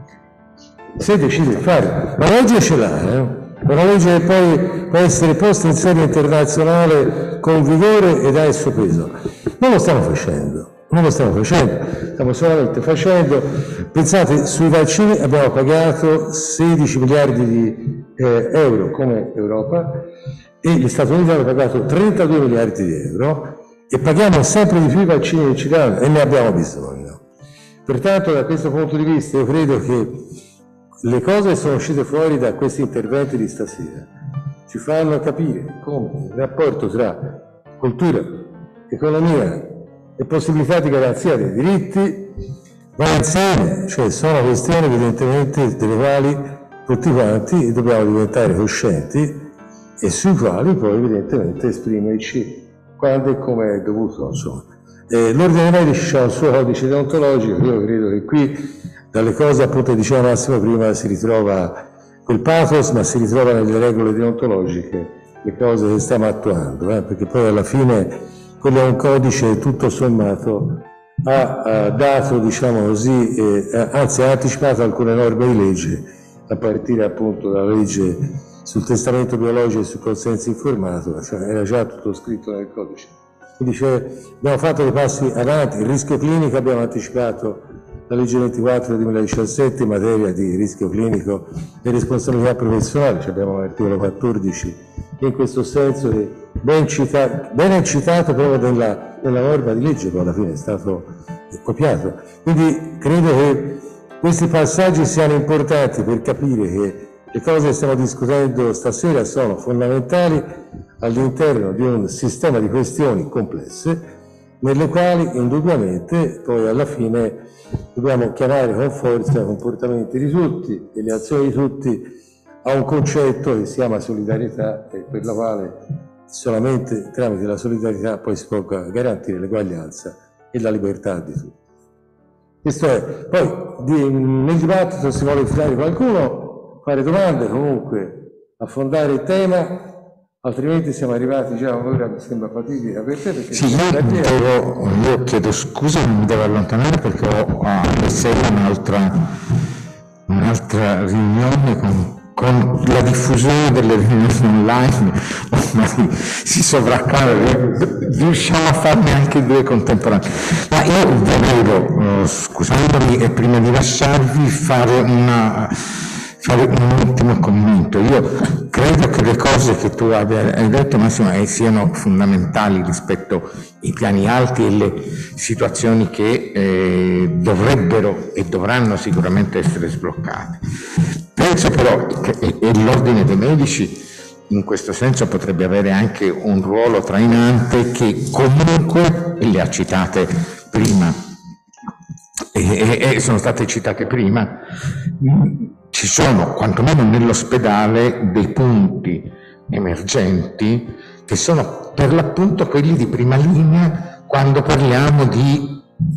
Se decide di fare. Ma la legge ce l'ha, eh? Una legge che poi può essere posta in sede internazionale con vigore ed ha il suo peso. Non lo stiamo facendo. non lo stiamo facendo, stiamo solamente facendo, pensate, sui vaccini abbiamo pagato sedici miliardi di eh, euro come Europa e gli Stati Uniti hanno pagato trentadue miliardi di euro e paghiamo sempre di più i vaccini che ci danno e ne abbiamo bisogno. Pertanto da questo punto di vista io credo che le cose che sono uscite fuori da questi interventi di stasera ci fanno capire come il rapporto tra cultura, economia e possibilità di garanzia dei diritti va insieme, cioè sono questioni evidentemente delle quali tutti quanti dobbiamo diventare coscienti e sui quali poi evidentemente esprimerci quando e come è dovuto. Insomma. Eh, L'Ordine dei Medici ha un suo codice deontologico, io credo che qui dalle cose appunto diceva Massimo prima si ritrova quel pathos, ma si ritrova nelle regole deontologiche le cose che stiamo attuando, eh, perché poi alla fine quello è un codice tutto sommato ha, ha dato, diciamo così, eh, anzi ha anticipato alcune norme di legge, a partire appunto dalla legge sul testamento biologico e sul consenso informato, cioè era già tutto scritto nel codice. Quindi cioè, abbiamo fatto dei passi avanti, il rischio clinico abbiamo anticipato la legge ventiquattro del duemiladiciassette in materia di rischio clinico e responsabilità professionale, cioè abbiamo l'articolo quattordici in questo senso che ben citato, ben citato proprio nella, nella norma di legge che alla fine è stato copiato. Quindi credo che questi passaggi siano importanti per capire che le cose che stiamo discutendo stasera sono fondamentali all'interno di un sistema di questioni complesse nelle quali indubbiamente poi alla fine dobbiamo chiamare con forza i comportamenti di tutti e le azioni di tutti a un concetto che si chiama solidarietà e per la quale solamente tramite la solidarietà poi si può garantire l'eguaglianza e la libertà di tutti. Questo è. Poi di, nel dibattito si vuole infilare qualcuno, fare domande, comunque affondare il tema, altrimenti siamo arrivati già a un'ora, mi sembra fatidica per te. Perché sì, io, devo, io chiedo scusa, mi devo allontanare perché ho alle sei un'altra, un'altra riunione con, con la diffusione delle riunioni online, ormai si sovraccarica, riusciamo a farne anche due contemporanee. Ma io volevo, uh, scusandomi e prima di lasciarvi, fare una... fare un ultimo commento. Io credo che le cose che tu hai detto, Massimo, siano fondamentali rispetto ai piani alti e le situazioni che eh, dovrebbero e dovranno sicuramente essere sbloccate. Penso però che e l'Ordine dei Medici in questo senso potrebbe avere anche un ruolo trainante che comunque, e le ha citate prima, e, e, e sono state citate prima, ci sono, quantomeno nell'ospedale, dei punti emergenti che sono per l'appunto quelli di prima linea quando parliamo di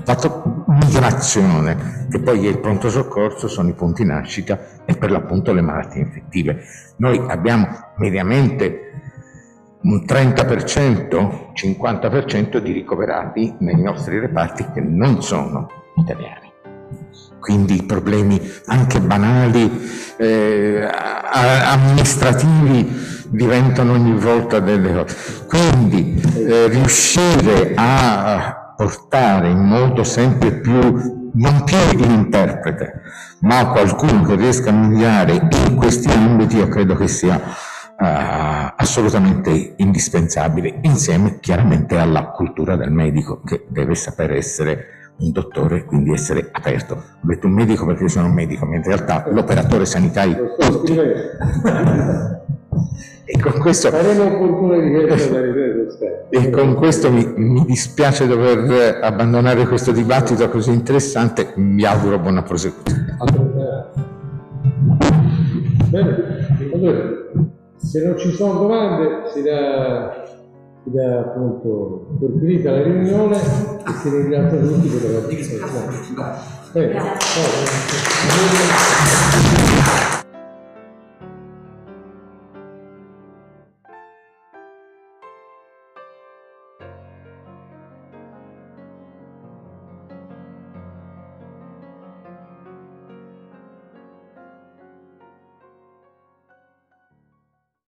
migrazione, che poi è il pronto soccorso, sono i punti nascita e per l'appunto le malattie infettive. Noi abbiamo mediamente un trenta per cento, cinquanta per cento di ricoverati nei nostri reparti che non sono italiani. Quindi i problemi anche banali, eh, amministrativi diventano ogni volta delle cose. Quindi eh, riuscire a portare in modo sempre più, non più l'interprete, ma qualcuno che riesca a mediare in questi ambiti, io credo che sia uh, assolutamente indispensabile, insieme chiaramente alla cultura del medico, che deve saper essere un dottore e quindi essere aperto. Ho detto un medico perché io sono un medico, ma in realtà l'operatore sanitario tutti. E con questo, e con questo mi, mi dispiace dover abbandonare questo dibattito così interessante, mi auguro buona prosecuzione. Bene, allora, se non ci sono domande si dà si dà appunto per finita la riunione e si ringrazia tutti per la partecipazione.